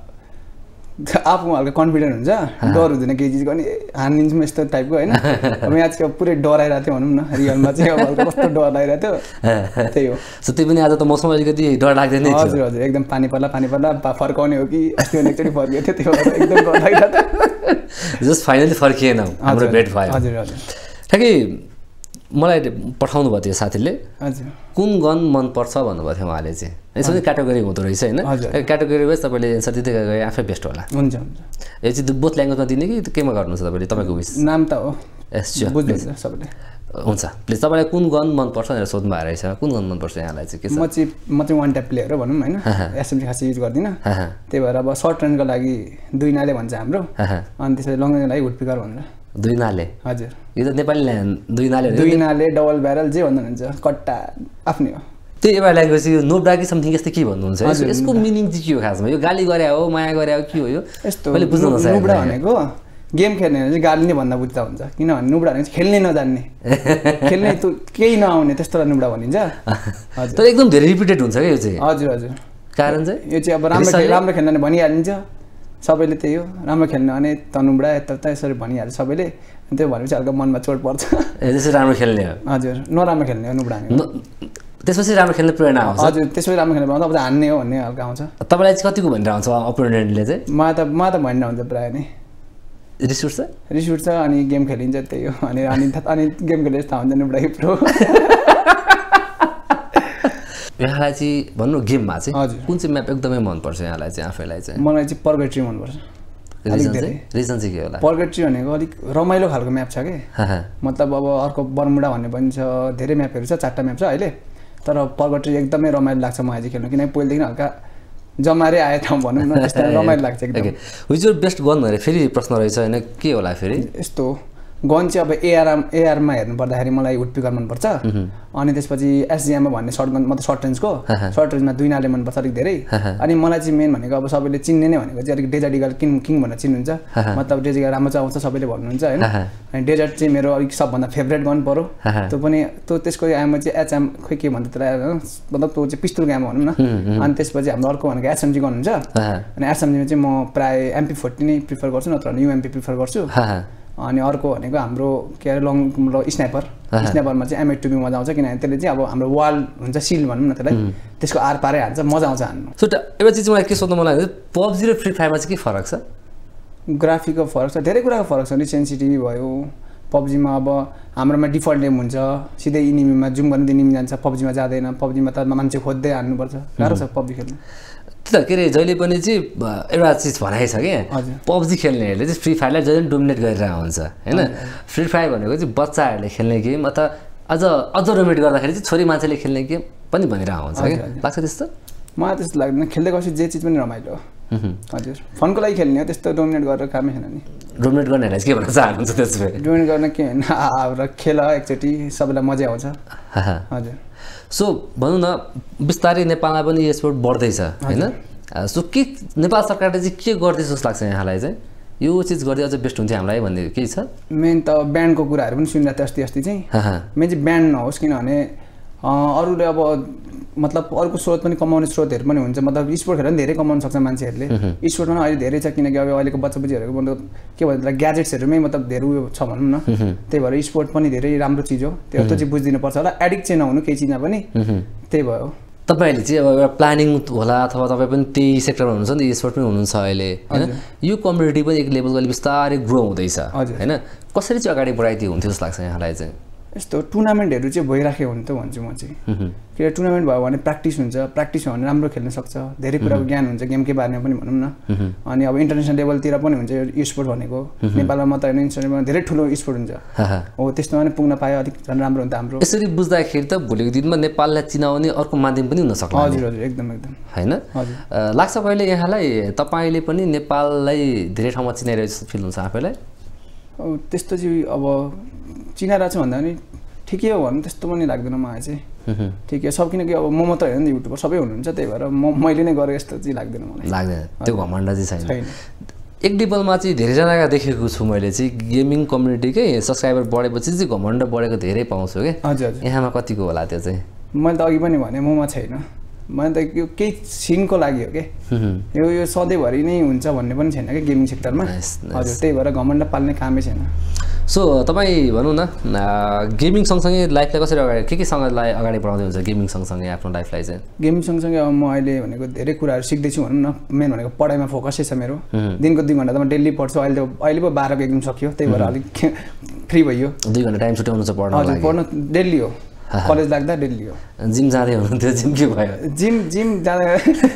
आफूमा हल्का कन्फिडेन्ट हुन्छ डर हुँदैन केही चिज गर्ने हानिदिन्छु यस्तो टाइपको होइन अब यहाँ चाहिँ पुरै डराइरहेको थियो भनौँ न रियलमा चाहिँ अब हल्का कस्तो डर लागिरहेको थियो त्यही हो सो त्यही पनि आज त मौसम अलिकति डर लाग्दैन हजुर हजुर एकदम पानी पर्ला पानी पर्ला फर्काउने हो कि अस्ति एकचोटि फर्किएको थियो त्यो एकदम डर लागिरहेको थियो जस्ट फाइनली फर्किएन हाम्रो भेट भयो हजुर हजुर ठ्याक्कै मलाई पठाउनु भयो त्यो साथीले हजुर कुन गन मनपर्छ भन्नुभएको थियो उहाँले चाहिँ यसो चाहिँ क्याटेगोरी हुँदो रहेछ होइन क्याटेगोरी वाइज तपाईँले एन्सर दिँदै गए आफै बेस्ट होला हुन्छ हुन्छ यो चाहिँ बोथ ल्याङ्ग्वेजमा दिने कि केमा गर्नुहुन्छ तपाईँले तपाईँको विस नाम त हो एस बुझ्नुहुन्छ सबैले हुन्छ प्लिज तपाईँलाई कुन गन मनपर्छ भनेर सोध्नु भएको रहेछ कुन गन मनपर्छ यहाँलाई चाहिँ के छ म चाहिँ म चाहिँ वान ट्याप प्लेयर हो भनौँ होइन एसएमजी खासै युज गर्दिनँ त्यही भएर अब सर्ट रनको लागि दुई नाले भन्छ हाम्रो अनि त्यसरी लङ रनको लागि हुडपिकर भन्छ दुई नाले हजुर यो त नेपाली दुई नाले दुई नाले डबल ब्यारल जे भन्नुहुन्छ कट्टा आफ्नै हो त्यही एउटा ल्याङ्ग्वेज यो नो डाकी समथिङ यस्तै के भन्नुहुन्छ यसको मिनिङ चाहिँ के हो खासमा यो गाली गरे हो माया गरे हो के हो यो यस्तो मैले बुझ्नु नुब्डा भनेको गेम खेल्ने चाहिँ गाली नै भन्दा बुझ्दा हुन्छ किनभने नुब्डा भनेको खेल्नै नजान्ने खेल्नै त केही नआउने त्यस्तोलाई नुब्डा भनिन्छ हजुर तर एकदम धेरै रिपिटेड हुन्छ क्या यो चाहिँ हजुर हजुर कारण चाहिँ यो चाहिँ अब राम्रो राम्रो खेल्ने भनिहालिन्छ सबैले त्यही हो राम्रो खेल्नु भने तनुब्डा यता यसरी भनिहाल्छ सबैले अनि त्यो भनेपछि हल्का मनमा चोट पर्छ ए त्यसरी राम्रो खेल्ने हो हजुर नराम्रो खेल्ने हो नुब्डा त्यसपछि राम्रो खेल्ने प्रेरणा आउँछ हजुर त्यसपछि राम्रो खेल्ने अब हान्ने हो भन्ने हल्का आउँछ तपाईँलाई चाहिँ कतिको भनेर आउँछ अपोनेन्टले चाहिँ मलाई त मलाई त भनिरह हुन्छ प्रायः नै रिस उठ्छ रिस उठ्छ अनि गेम खेलिन्छ त्यही हो अनि अनि अनि गेम खेलेर थाहा हुन्छ नुब्डा प्रो यहाँलाई चाहिँ भन्नु गेममा चाहिँ कुन चाहिँ म्याप एकदमै मनपर्छ यहाँलाई चाहिँ आफैलाई चाहिँ मलाई चाहिँ पर्गेट्री मनपर्छ रिजन चाहिँ के होला पर्गेट्री भनेको अलिक रमाइलो खालको म्याप छ कि मतलब अब अर्को बर्मुडा भन्ने पनि छ धेरै म्यापहरू छ चारवटा म्याप छ अहिले तर पर्गेट्री एकदमै रमाइलो लाग्छ मलाई चाहिँ खेल्नु किनकि पहिलेदेखि हल्का जमारै आए ठाउँ भनौँ न त्यस्तो रमाइलो लाग्छ एकदम विच योर बेस्ट गन भनेर फेरि प्रश्न रहेछ होइन के होला फेरि यस्तो गन चाहिँ अब एआरएम एआरमा हेर्नु पर्दाखेरि मलाई हुडपिकर मनपर्छ अनि त्यसपछि एसजिएममा भन्ने सर्ट गन मतलब सर्ट रेन्जको सर्ट रेन्जमा दुई नाले मनपर्छ अलिक धेरै अनि मलाई चाहिँ मेन भनेको अब सबैले चिन्ने नै भनेको चाहिँ अलिक डेजर्ट इगल किङ किङ भनेर चिन्नुहुन्छ मतलब डेजर्ट इगल राम्रो चाहिँ आउँछ सबैले भन्नुहुन्छ होइन अनि डेजर्ट चाहिँ मेरो अलिक सबभन्दा फेभरेट गन पऱ्यो त्यो पनि त्यो त्यसको आमा चाहिँ एचएम खोइ के भन्छ त्यसलाई मतलब त्यो चाहिँ पिस्तुलको आमा भनौँ न अनि त्यसपछि हाम्रो अर्को भनेको एसएमजी गन हुन्छ अनि एसएमजीमा चाहिँ म प्रायः एमपी फोर्टी नै प्रिफर गर्छु नत्र भने युएमपी प्रिफर गर्छु अनि अर्को भनेको हाम्रो के अरे लङ स्नाइपर स्नाइपरमा चाहिँ एम एट टू बी मजा आउँछ किनभने त्यसले चाहिँ अब हाम्रो वाल हुन्छ सिल भनौँ न त्यसलाई त्यसको आर पारै हाल्छ मजा आउँछ हान्नु सो एउटा चिज मलाई के सोध्नु मलाई पब्जी र फ्री फायरमा चाहिँ के फरक छ ग्राफिकको फरक छ धेरै कुराको फरक छ नि सेन्सिटिभ भयो पब्जीमा अब हाम्रोमा डिफल्ट एम हुन्छ सिधै इनिमीमा जुम गर्ने इनिमी जान्छ पब्जीमा जाँदैन पब्जीमा त मान्छे खोज्दै हान्नुपर्छ गाह्रो छ पब्जी खेल्नु त्यो के अरे जहिले पनि चाहिँ एउटा चिज भनाइ छ कि पब्जी खेल्नेहरूले चाहिँ फ्री फायरलाई जहिले पनि डोमिनेट गरिरहेको हुन्छ होइन फ्री फायर भनेको चाहिँ बच्चाहरूले खेल्ने गेम अथवा अझ अझ डोमिनेट गर्दाखेरि चाहिँ छोरी मान्छेले खेल्ने गेम पनि भनिरहेको हुन्छ क्या लाग्छ त्यस्तो मलाई त्यस्तो लाग्दैन खेल्दै गएपछि जे चिज पनि रमाइलो हो हजुर फनको लागि खेल्ने हो त्यस्तो डोमिनेट गरेर कामै छैन नि डोमिनेट गर्नेहरूलाई के भन्न चाहनुहुन्छ त्यसो भए डोमिनेट गर्न के होइन खेल एकचोटि सबैलाई मजा आउँछ हजुर सो भनौँ न बिस्तारै नेपालमा पनि स्पोर्ट बढ्दैछ होइन सो के नेपाल सरकारले चाहिँ के गर्दैछ जस्तो लाग्छ यहाँलाई चाहिँ यो चिज गर्दै अझ बेस्ट हुन्थ्यो हामीलाई भन्ने केही छ मेन त ब्यान्डको कुराहरू पनि सुनिरहेको थियो अस्ति अस्ति चाहिँ मेन चाहिँ ब्यान्ड नहोस् किनभने अरूले अब मतलब अर्को स्रोत पनि कमाउने स्रोतहरू पनि हुन्छ मतलब स्पोर्ट खेलेर पनि धेरै कमाउन सक्छ मान्छेहरूले स्पोर्टमा अहिले धेरै छ किनकि अब अहिलेको बच्चा बच्चीहरूको मतलब के भन्छ ग्याजेट्सहरूमै मतलब धेरै उयो छ भनौँ न त्यही भएर स्पोर्ट पनि धेरै राम्रो चिज हो त्यो त्यो चाहिँ बुझिदिनु पर्छ होला एडिक्ट चाहिँ नहुनु केही चिजमा पनि त्यही भयो तपाईँहरूले चाहिँ अब एउटा प्लानिङ होला अथवा तपाईँ पनि त्यही सेक्टरमा हुनुहुन्छ नि त स्पोर्ट पनि हुनुहुन्छ अहिले होइन यो कम्युनिटी पनि एक लेभलको अहिले बिस्तारै ग्रो हुँदैछ होइन कसरी चाहिँ अगाडि बढाइदियो हुन्थ्यो जस्तो लाग्छ यहाँलाई चाहिँ यस्तो टुर्नामेन्टहरू चाहिँ भइराखेको हुन्छ भन्छु म चाहिँ किन टुर्नामेन्ट भयो भने प्र्याक्टिस हुन्छ प्र्याक्टिस भयो भने राम्रो खेल्न सक्छ धेरै कुराको ज्ञान हुन्छ गेमकै बारेमा पनि भनौँ न अनि अब इन्टरनेसनल लेभलतिर पनि हुन्छ यो स्पोर्ट भनेको नेपालमा मात्र होइन इन्टरनेसनलमा धेरै ठुलो स्पोर्ट हुन्छ हो त्यस्तोमा पनि पुग्न पायो अलिक झन् राम्रो हुन्छ हाम्रो यसरी बुझ्दाखेरि त भोलिको दिनमा नेपाललाई चिनाउने अर्को माध्यम पनि हुन सक्छ हजुर हजुर एकदम एकदम होइन लाग्छ कहिले यहाँलाई तपाईँले पनि नेपाललाई धेरै ठाउँमा चिनाइरहेको जस्तो फिल हुन्छ आफैलाई त्यस्तो चाहिँ अब चिनाइरहेको छ भन्दा पनि ठिकै हो भन्नु त्यस्तो पनि लाग्दैन मलाई चाहिँ ठिकै सब किनकि अब म मात्र होइन नि युट्युबर सबै हुनुहुन्छ त्यही भएर म मैले नै गरेँ यस्तो चाहिँ लाग्दैन मलाई लाग्दैन त्यो घमण्ड चाहिँ छैन एक डिपलमा चाहिँ धेरैजनाका देखेको छु मैले चाहिँ गेमिङ कम्युनिटीकै सब्सक्राइबर बढेपछि चाहिँ घमण्ड बढेको धेरै पाउँछु क्या हजुर हजुर यहाँमा कतिको होला त्यो चाहिँ मैले त अघि पनि भने ममा छैन मैले त यो केही सिनको लागि हो कि यो यो सधैँभरि नै हुन्छ भन्ने पनि छैन क्या गेमिङ सेक्टरमा हजुर त्यही भएर घमण्ड पाल्ने कामै छैन सो तपाईँ भनौँ न गेमिङ सँगसँगै लाइफलाई कसरी अगाडि के केसँग अगाडि बढाउँदै हुन्छ गेमिङ सँगसँगै आफ्नो लाइफलाई चाहिँ गेमिङ सँगसँगै अब म अहिले भनेको धेरै कुराहरू सिक्दैछु भनौँ न मेन भनेको पढाइमा फोकसै छ मेरो दिनको दुई घन्टा त म डेली पढ्छु अहिले त अहिले पो बाह्रको एक्जाम सक्यो त्यही भएर अलिक फ्री भयो दुई घन्टा टाइम छुट्याउनु छ पढ्नु हजुर पढ्नु डेली हो कलेज लाग्दा डेली हो जिम जाँदै हुनुहुन्थ्यो जिम के भयो जिम जिम जाँदा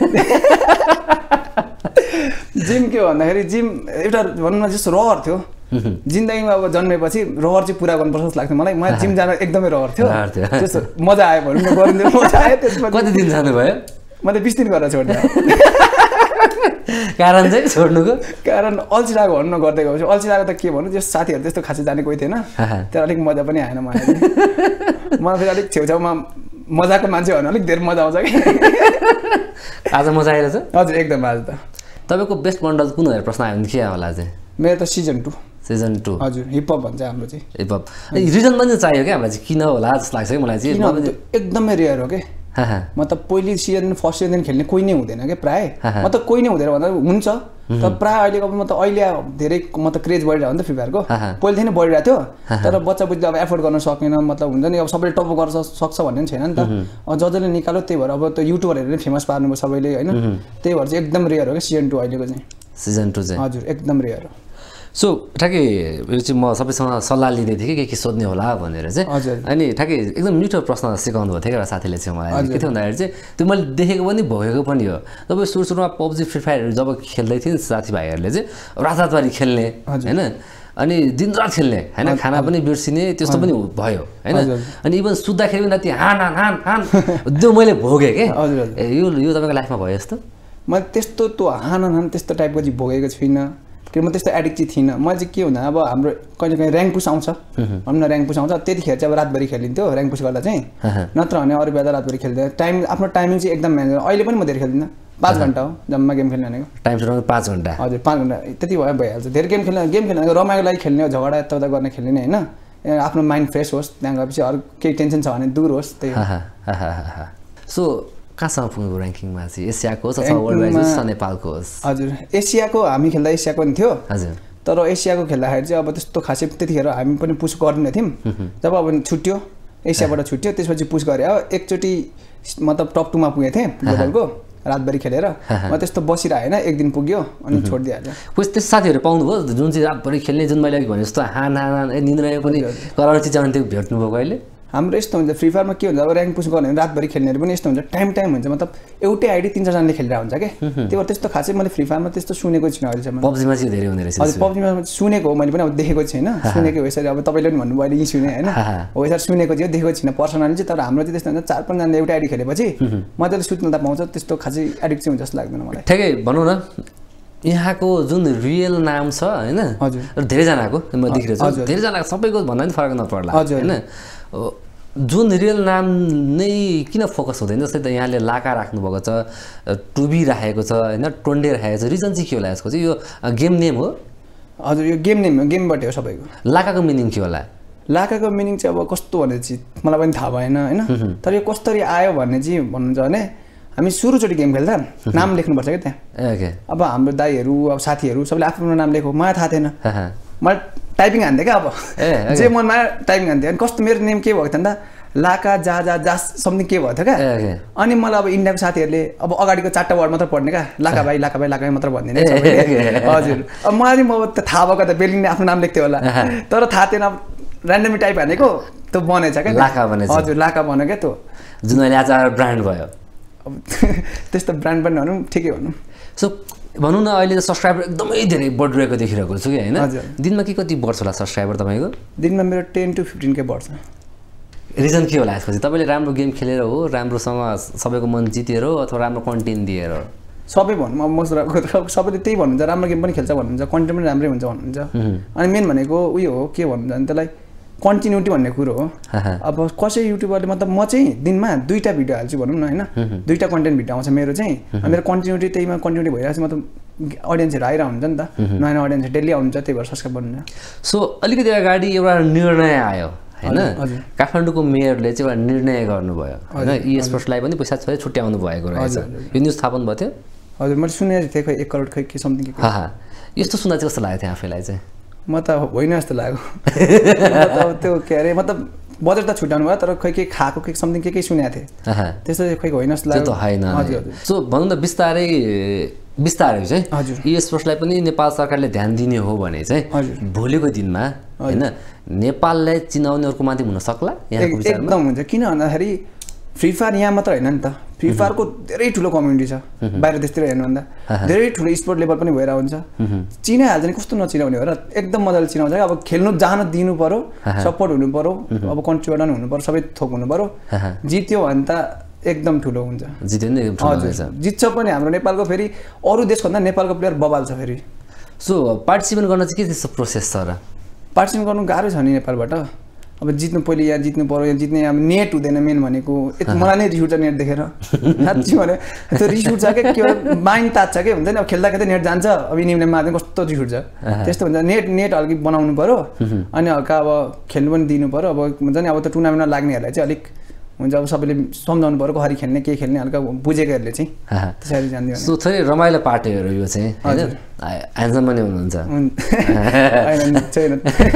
जिम के भन्दाखेरि जिम एउटा भनौँ न जस्तो रहर थियो जिन्दगीमा अब जन्मेपछि रहर चाहिँ पुरा गर्नुपर्छ जस्तो लाग्थ्यो मलाई मलाई जिम जान एकदमै रहर थियो त्यस्तो मजा आयो भनौँ न गरिदिनु मजा आयो त्यसपछि कति दिन जानुभयो मैले बिस दिन गरेर छोडिदिएँ कारण चाहिँ छोड्नुको कारण अल्छी लाग्यो भनौँ न गर्दै गएपछि अल्छी लाग्यो त के भन्नु त्यो साथीहरू त्यस्तो खासै जाने कोही थिएन त्यहाँ अलिक मजा पनि आएन मलाई मलाई फेरि अलिक छेउछाउमा मजाको मान्छे भने अलिक धेरै मजा आउँछ कि आज मजा आइरहेछ हजुर एकदम आज त तपाईँको बेस्ट बन्डल कुन भनेर प्रश्न आयो भने के होला चाहिँ मेरो त सिजन टू सिजन टू हजुर हिपहप भन्छ हाम्रो चाहिँ हिपहप रिजन पनि चाहियो क्या हामीलाई चाहिँ किन होला जस्तो लाग्छ कि मलाई चाहिँ एकदमै रेयर हो कि मतलब पहिलो सिजन फर्स्ट सिजन खेल्ने कोही नै हुँदैन क्या प्रायः मतलब कोही नै हुँदैन भन्दा हुन्छ तर प्रायः अहिलेको मतलब अहिले धेरै मतलब क्रेज बढिरहेको नि त फ्री फायरको पहिलेदेखि नै बढिरहेको थियो तर बच्चा बुझ्दै अब एफोर्ड गर्न सकेन मतलब हुन्छ नि अब सबैले टप गर्न सक्छ भन्ने पनि छैन नि त अब जसले निकाल्यो त्यही भएर अब त्यो युट्युबरहरूले फेमस पार्नुभयो सबैले होइन त्यही भएर चाहिँ एकदम रेयर हो क्या सिजन टू अहिलेको चाहिँ सिजन टू चाहिँ हजुर एकदम रेयर हो सो ठ्याक्कै यो चाहिँ म सबैसँग सल्लाह लिँदै थिएँ कि के के सोध्ने होला भनेर चाहिँ अनि ठ्याक्कै एकदम मिठो प्रश्न सिकाउनु भएको थियो एउटा साथीले चाहिँ मलाई के थियो भन्दाखेरि चाहिँ त्यो मैले देखेको पनि भोगेको पनि हो तपाईँ सुरु सुरुमा पब्जी फ्री फायरहरू जब खेल्दै थिएँ साथीभाइहरूले चाहिँ रातरातभरि खेल्ने होइन अनि दिनरात खेल्ने होइन खाना पनि बिर्सिने त्यस्तो पनि भयो होइन अनि इभन सुत्दाखेरि पनि राति हान हान हान हान त्यो मैले भोगेँ कि यो यो तपाईँको लाइफमा भयो यस्तो मैले त्यस्तो त्यो हान हान त्यस्तो टाइपको चाहिँ भोगेको छुइनँ किन म त्यस्तो एडिक्ट चाहिँ थिइनँ मैले चाहिँ के हुँदा अब हाम्रो कहिले कहीँ ऱ्याङ्क पुस आउँछ भनौँ न ऱ्याङ्क पुस आउँछ त्यतिखेर चाहिँ अब रातभरि खेलिन्थ्यो ऱ्याङ्क पुस गर्दा चाहिँ नत्र भने अरू बेला रातभरि खेल्दैन टाइम आफ्नो टाइमिङ चाहिँ एकदम म्यानेज अहिले पनि म धेरै खेल्दिनँ पाँच घन्टा हो जम्मा गेम खेल्ने भनेको टाइम सुरु पाँच घन्टा हजुर पाँच घन्टा त्यति भयो भइहाल्छ धेरै गेम खेल्ने गेम खेल्ने रमाइलो लागि खेल्ने हो झगडा यताउता गर्ने खेल्ने नै होइन आफ्नो माइन्ड फ्रेस होस् त्यहाँ गएपछि अरू केही टेन्सन छ भने दूर होस् त्यही सो कहाँसम्म पुग्नु ऱ्याङ्किङमा चाहिँ एसियाको होस् अथवा वर्ल्ड वाइज होस् नेपालको होस् हजुर एसियाको हामी खेल्दा एसियाको पनि थियो हजुर तर एसियाको खेल्दाखेरि चाहिँ अब त्यस्तो खासै त्यतिखेर हामी पनि पुस गर्दैन थियौँ जब अब छुट्यो एसियाबाट छुट्यो त्यसपछि पुस गरेँ अब एकचोटि मतलब टप टूमा पुगेको थिएँ ग्लोबलको रातभरि खेलेर म त्यस्तो बसिरहेँ होइन एक दिन पुग्यो अनि छोडिदिइहाल्छ त्यस्तो साथीहरू पाउनुभयो जुन चाहिँ रातभरि खेल्ने जुन मैले अघि भने जस्तो हान हान निन्द्रा पनि कराउने चिज आउने त्यो भेट्नुभयो कहिले हाम्रो यस्तो हुन्छ फ्री फायरमा के हुन्छ अब ऱ्याङ्क पुस गर्ने रातभरि खेल्नेहरू पनि यस्तो हुन्छ टाइम टाइम हुन्छ मतलब एउटै आइडी तिन चारजनाले खेलिरहेको हुन्छ क्या त्यही भएर त्यस्तो खासै मैले फ्री फायरमा त्यस्तो सुनेको छैन अहिलेसम्म पब्जीमा चाहिँ धेरै हुने रहेछ हजुर पब्जीमा सुनेको हो मैले पनि अब देखेको छैन सुनेको हो यसरी अब तपाईँले पनि भन्नुभयो अहिले यहीँ सुने होइन हो यसरी सुनेको थियो देखेको छैन पर्सनली चाहिँ तर हाम्रो चाहिँ त्यस्तो हुन्छ चार पाँचजनाले एउटा आइडी खेलेपछि मजाले सुत्न त पाउँछ त्यस्तो खासै एडिक्ट चाहिँ हुन्छ जस्तो लाग्दैन मलाई ठ्याक्कै भनौँ न यहाँको जुन रियल नाम छ होइन हजुर धेरैजनाको म देखिरहेको छु धेरैजनाको सबैको भन्दा पनि फरक नपर्ला होइन जुन रियल नाम नै किन फोकस हुँदैन जस्तै त यहाँले लाका राख्नुभएको छ टुबी राखेको छ होइन टोन्डे राखेको छ रिजन चाहिँ के होला यसको चाहिँ यो गेम नेम हो हजुर यो गेम नेम हो गेमबाट हो सबैको लाकाको मिनिङ के होला लाकाको मिनिङ चाहिँ अब कस्तो भने चाहिँ मलाई पनि थाहा भएन होइन तर यो कसरी आयो भन्ने चाहिँ भन्नुहुन्छ भने हामी सुरुचोटि गेम खेल्दा नाम लेख्नुपर्छ क्या त्यहाँ अब हाम्रो दाईहरू अब साथीहरू सबैले आफ्नो नाम लेखो मलाई थाहा थिएन मलाई टाइपिङ हान्थेँ क्या अब जे मनमा टाइपिङ हान्थेँ अनि कस्तो मेरो नेम के भएको थियो नि त लाका जा जा जास समथिङ के भएको थियो क्या अनि मलाई अब इन्डियाको साथीहरूले अब अगाडिको चारवटा वर्ड मात्र पढ्ने क्या लाका भाइ लाका भाइ लाका भाइ मात्र भनिदिने हजुर अब मलाई चाहिँ म त थाहा भएको त बेलिङले आफ्नो नाम लेख्थ्यो होला तर थाहा थिएन अब ऱ्यान्डमली टाइप हानेको त्यो बनेछ क्या लाका बनेछ हजुर लाका बन्यो क्या त्यो जुन अहिले आज ब्रान्ड भयो अब त्यस्तो ब्रान्ड पनि भनौँ ठिकै भनौँ सो भनौँ न अहिले त सब्सक्राइबर एकदमै धेरै बढिरहेको देखिरहेको छु कि होइन दिनमा के कति बढ्छ होला सब्सक्राइबर तपाईँको दिनमा मेरो टेन टु फिफ्टिन के बढ्छ रिजन के होला यसपछि तपाईँले राम्रो गेम खेलेर हो राम्रोसँग सबैको मन जितेर हो अथवा राम्रो कन्टेन्ट दिएर हो सबै भन्नु अब म सबैले त्यही भन्नुहुन्छ राम्रो गेम पनि खेल्छ भन्नुहुन्छ कन्टेन्ट पनि राम्रै हुन्छ भन्नुहुन्छ अनि मेन भनेको उयो हो के भन्नुहुन्छ भने त्यसलाई कन्टिन्युटी भन्ने कुरो हो अब कसै युट्युबरले मतलब म चाहिँ दिनमा दुईवटा भिडियो हाल्छु भनौँ न होइन दुईवटा कन्टेन्ट भिडियो आउँछ मेरो चाहिँ मेरो कन्टिन्युटी त्यहीमा कन्टिन्युटी भइरहेको छ मतलब अडियन्सहरू आइरह हुन्छ नि त नयाँ नयाँ अडियन्स डेली आउँछ त्यही भएर सब्सक्राइब गर्नुहुन्छ सो अलिकति अगाडि एउटा निर्णय आयो होइन काठमाडौँको मेयरले चाहिँ एउटा निर्णय गर्नुभयो होइन ई स्पोर्ट्सलाई पनि पैसा छ छुट्याउनु भएको रहेछ यो न्युज थाहा पाउनु भयो थियो हजुर मैले सुनेको थिएँ खै एक करोड खै के समथिङ के यस्तो सुन्दा चाहिँ कस्तो लागेको थियो आफैलाई चाहिँ म त होइन जस्तो लाग्यो त्यो के अरे मतलब बजेट त छुट्याउनु भयो तर खै के खाएको के समथिङ के के सुनेको थिएँ त्यस्तो चाहिँ खै होइन जस्तो लाग्यो त्यो त होइन हजुर सो भनौँ न बिस्तारै बिस्तारै चाहिँ हजुर ई स्पोर्ट्सलाई पनि नेपाल सरकारले ध्यान दिने हो भने चाहिँ भोलिको दिनमा होइन नेपाललाई चिनाउने अर्को माध्यम हुन सक्ला यहाँको विचारमा एकदम हुन्छ किन भन्दाखेरि फ्री फायर यहाँ मात्र होइन नि त फ्री फायरको धेरै ठुलो कम्युनिटी छ बाहिर देशतिर हेर्नुभन्दा धेरै ठुलो स्पोर्ट लेभल पनि भएर हुन्छ चिनाइहाल्छ नि कस्तो नचिनाउने हो र एकदम मजाले चिनाउँछ अब खेल्नु जान दिनु पर्यो सपोर्ट हुनु पर्यो अब कन्ट्रिब्युट हुनु पर्यो सबै थोक हुनु पर्यो जित्यो भने त एकदम ठुलो हुन्छ जित्यो नि हजुर जित्छ पनि हाम्रो नेपालको फेरि अरू देशभन्दा नेपालको प्लेयर बबाल छ फेरि सो पार्टिसिपेट गर्न चाहिँ के त्यस्तो प्रोसेस छ र पार्टिसिपेट गर्नु गाह्रो छ नि नेपालबाट अब जित्नु पहिले यहाँ जित्नु पर्यो यहाँ जित्ने अब नेट हुँदैन मेन भनेको मलाई नै रिस उठ्छ नेट देखेर साँच्ची भने त्यो रिस उठ्छ क्या के माइन्ड तात्छ क्या हुन्छ नि अब खेल्दा खेल्दै नेट जान्छ अब इनिमले मार्दैन कस्तो रिस उठ्छ त्यस्तो हुन्छ नेट नेट हल्की बनाउनु पर्यो अनि हल्का अब खेल्नु पनि दिनु पर्यो अब हुन्छ नि अब त्यो टुर्नामेन्टमा लाग्नेहरूलाई चाहिँ अलिक हुन्छ अब सबैले सम्झाउनु पर्यो कसरी खेल्ने के खेल्ने हल्का बुझेकोहरूले चाहिँ त्यसरी जान्दियो सो थोरै रमाइलो पार्टीहरू यो चाहिँ होइन ह्यान्डसम पनि हुनुहुन्छ छैन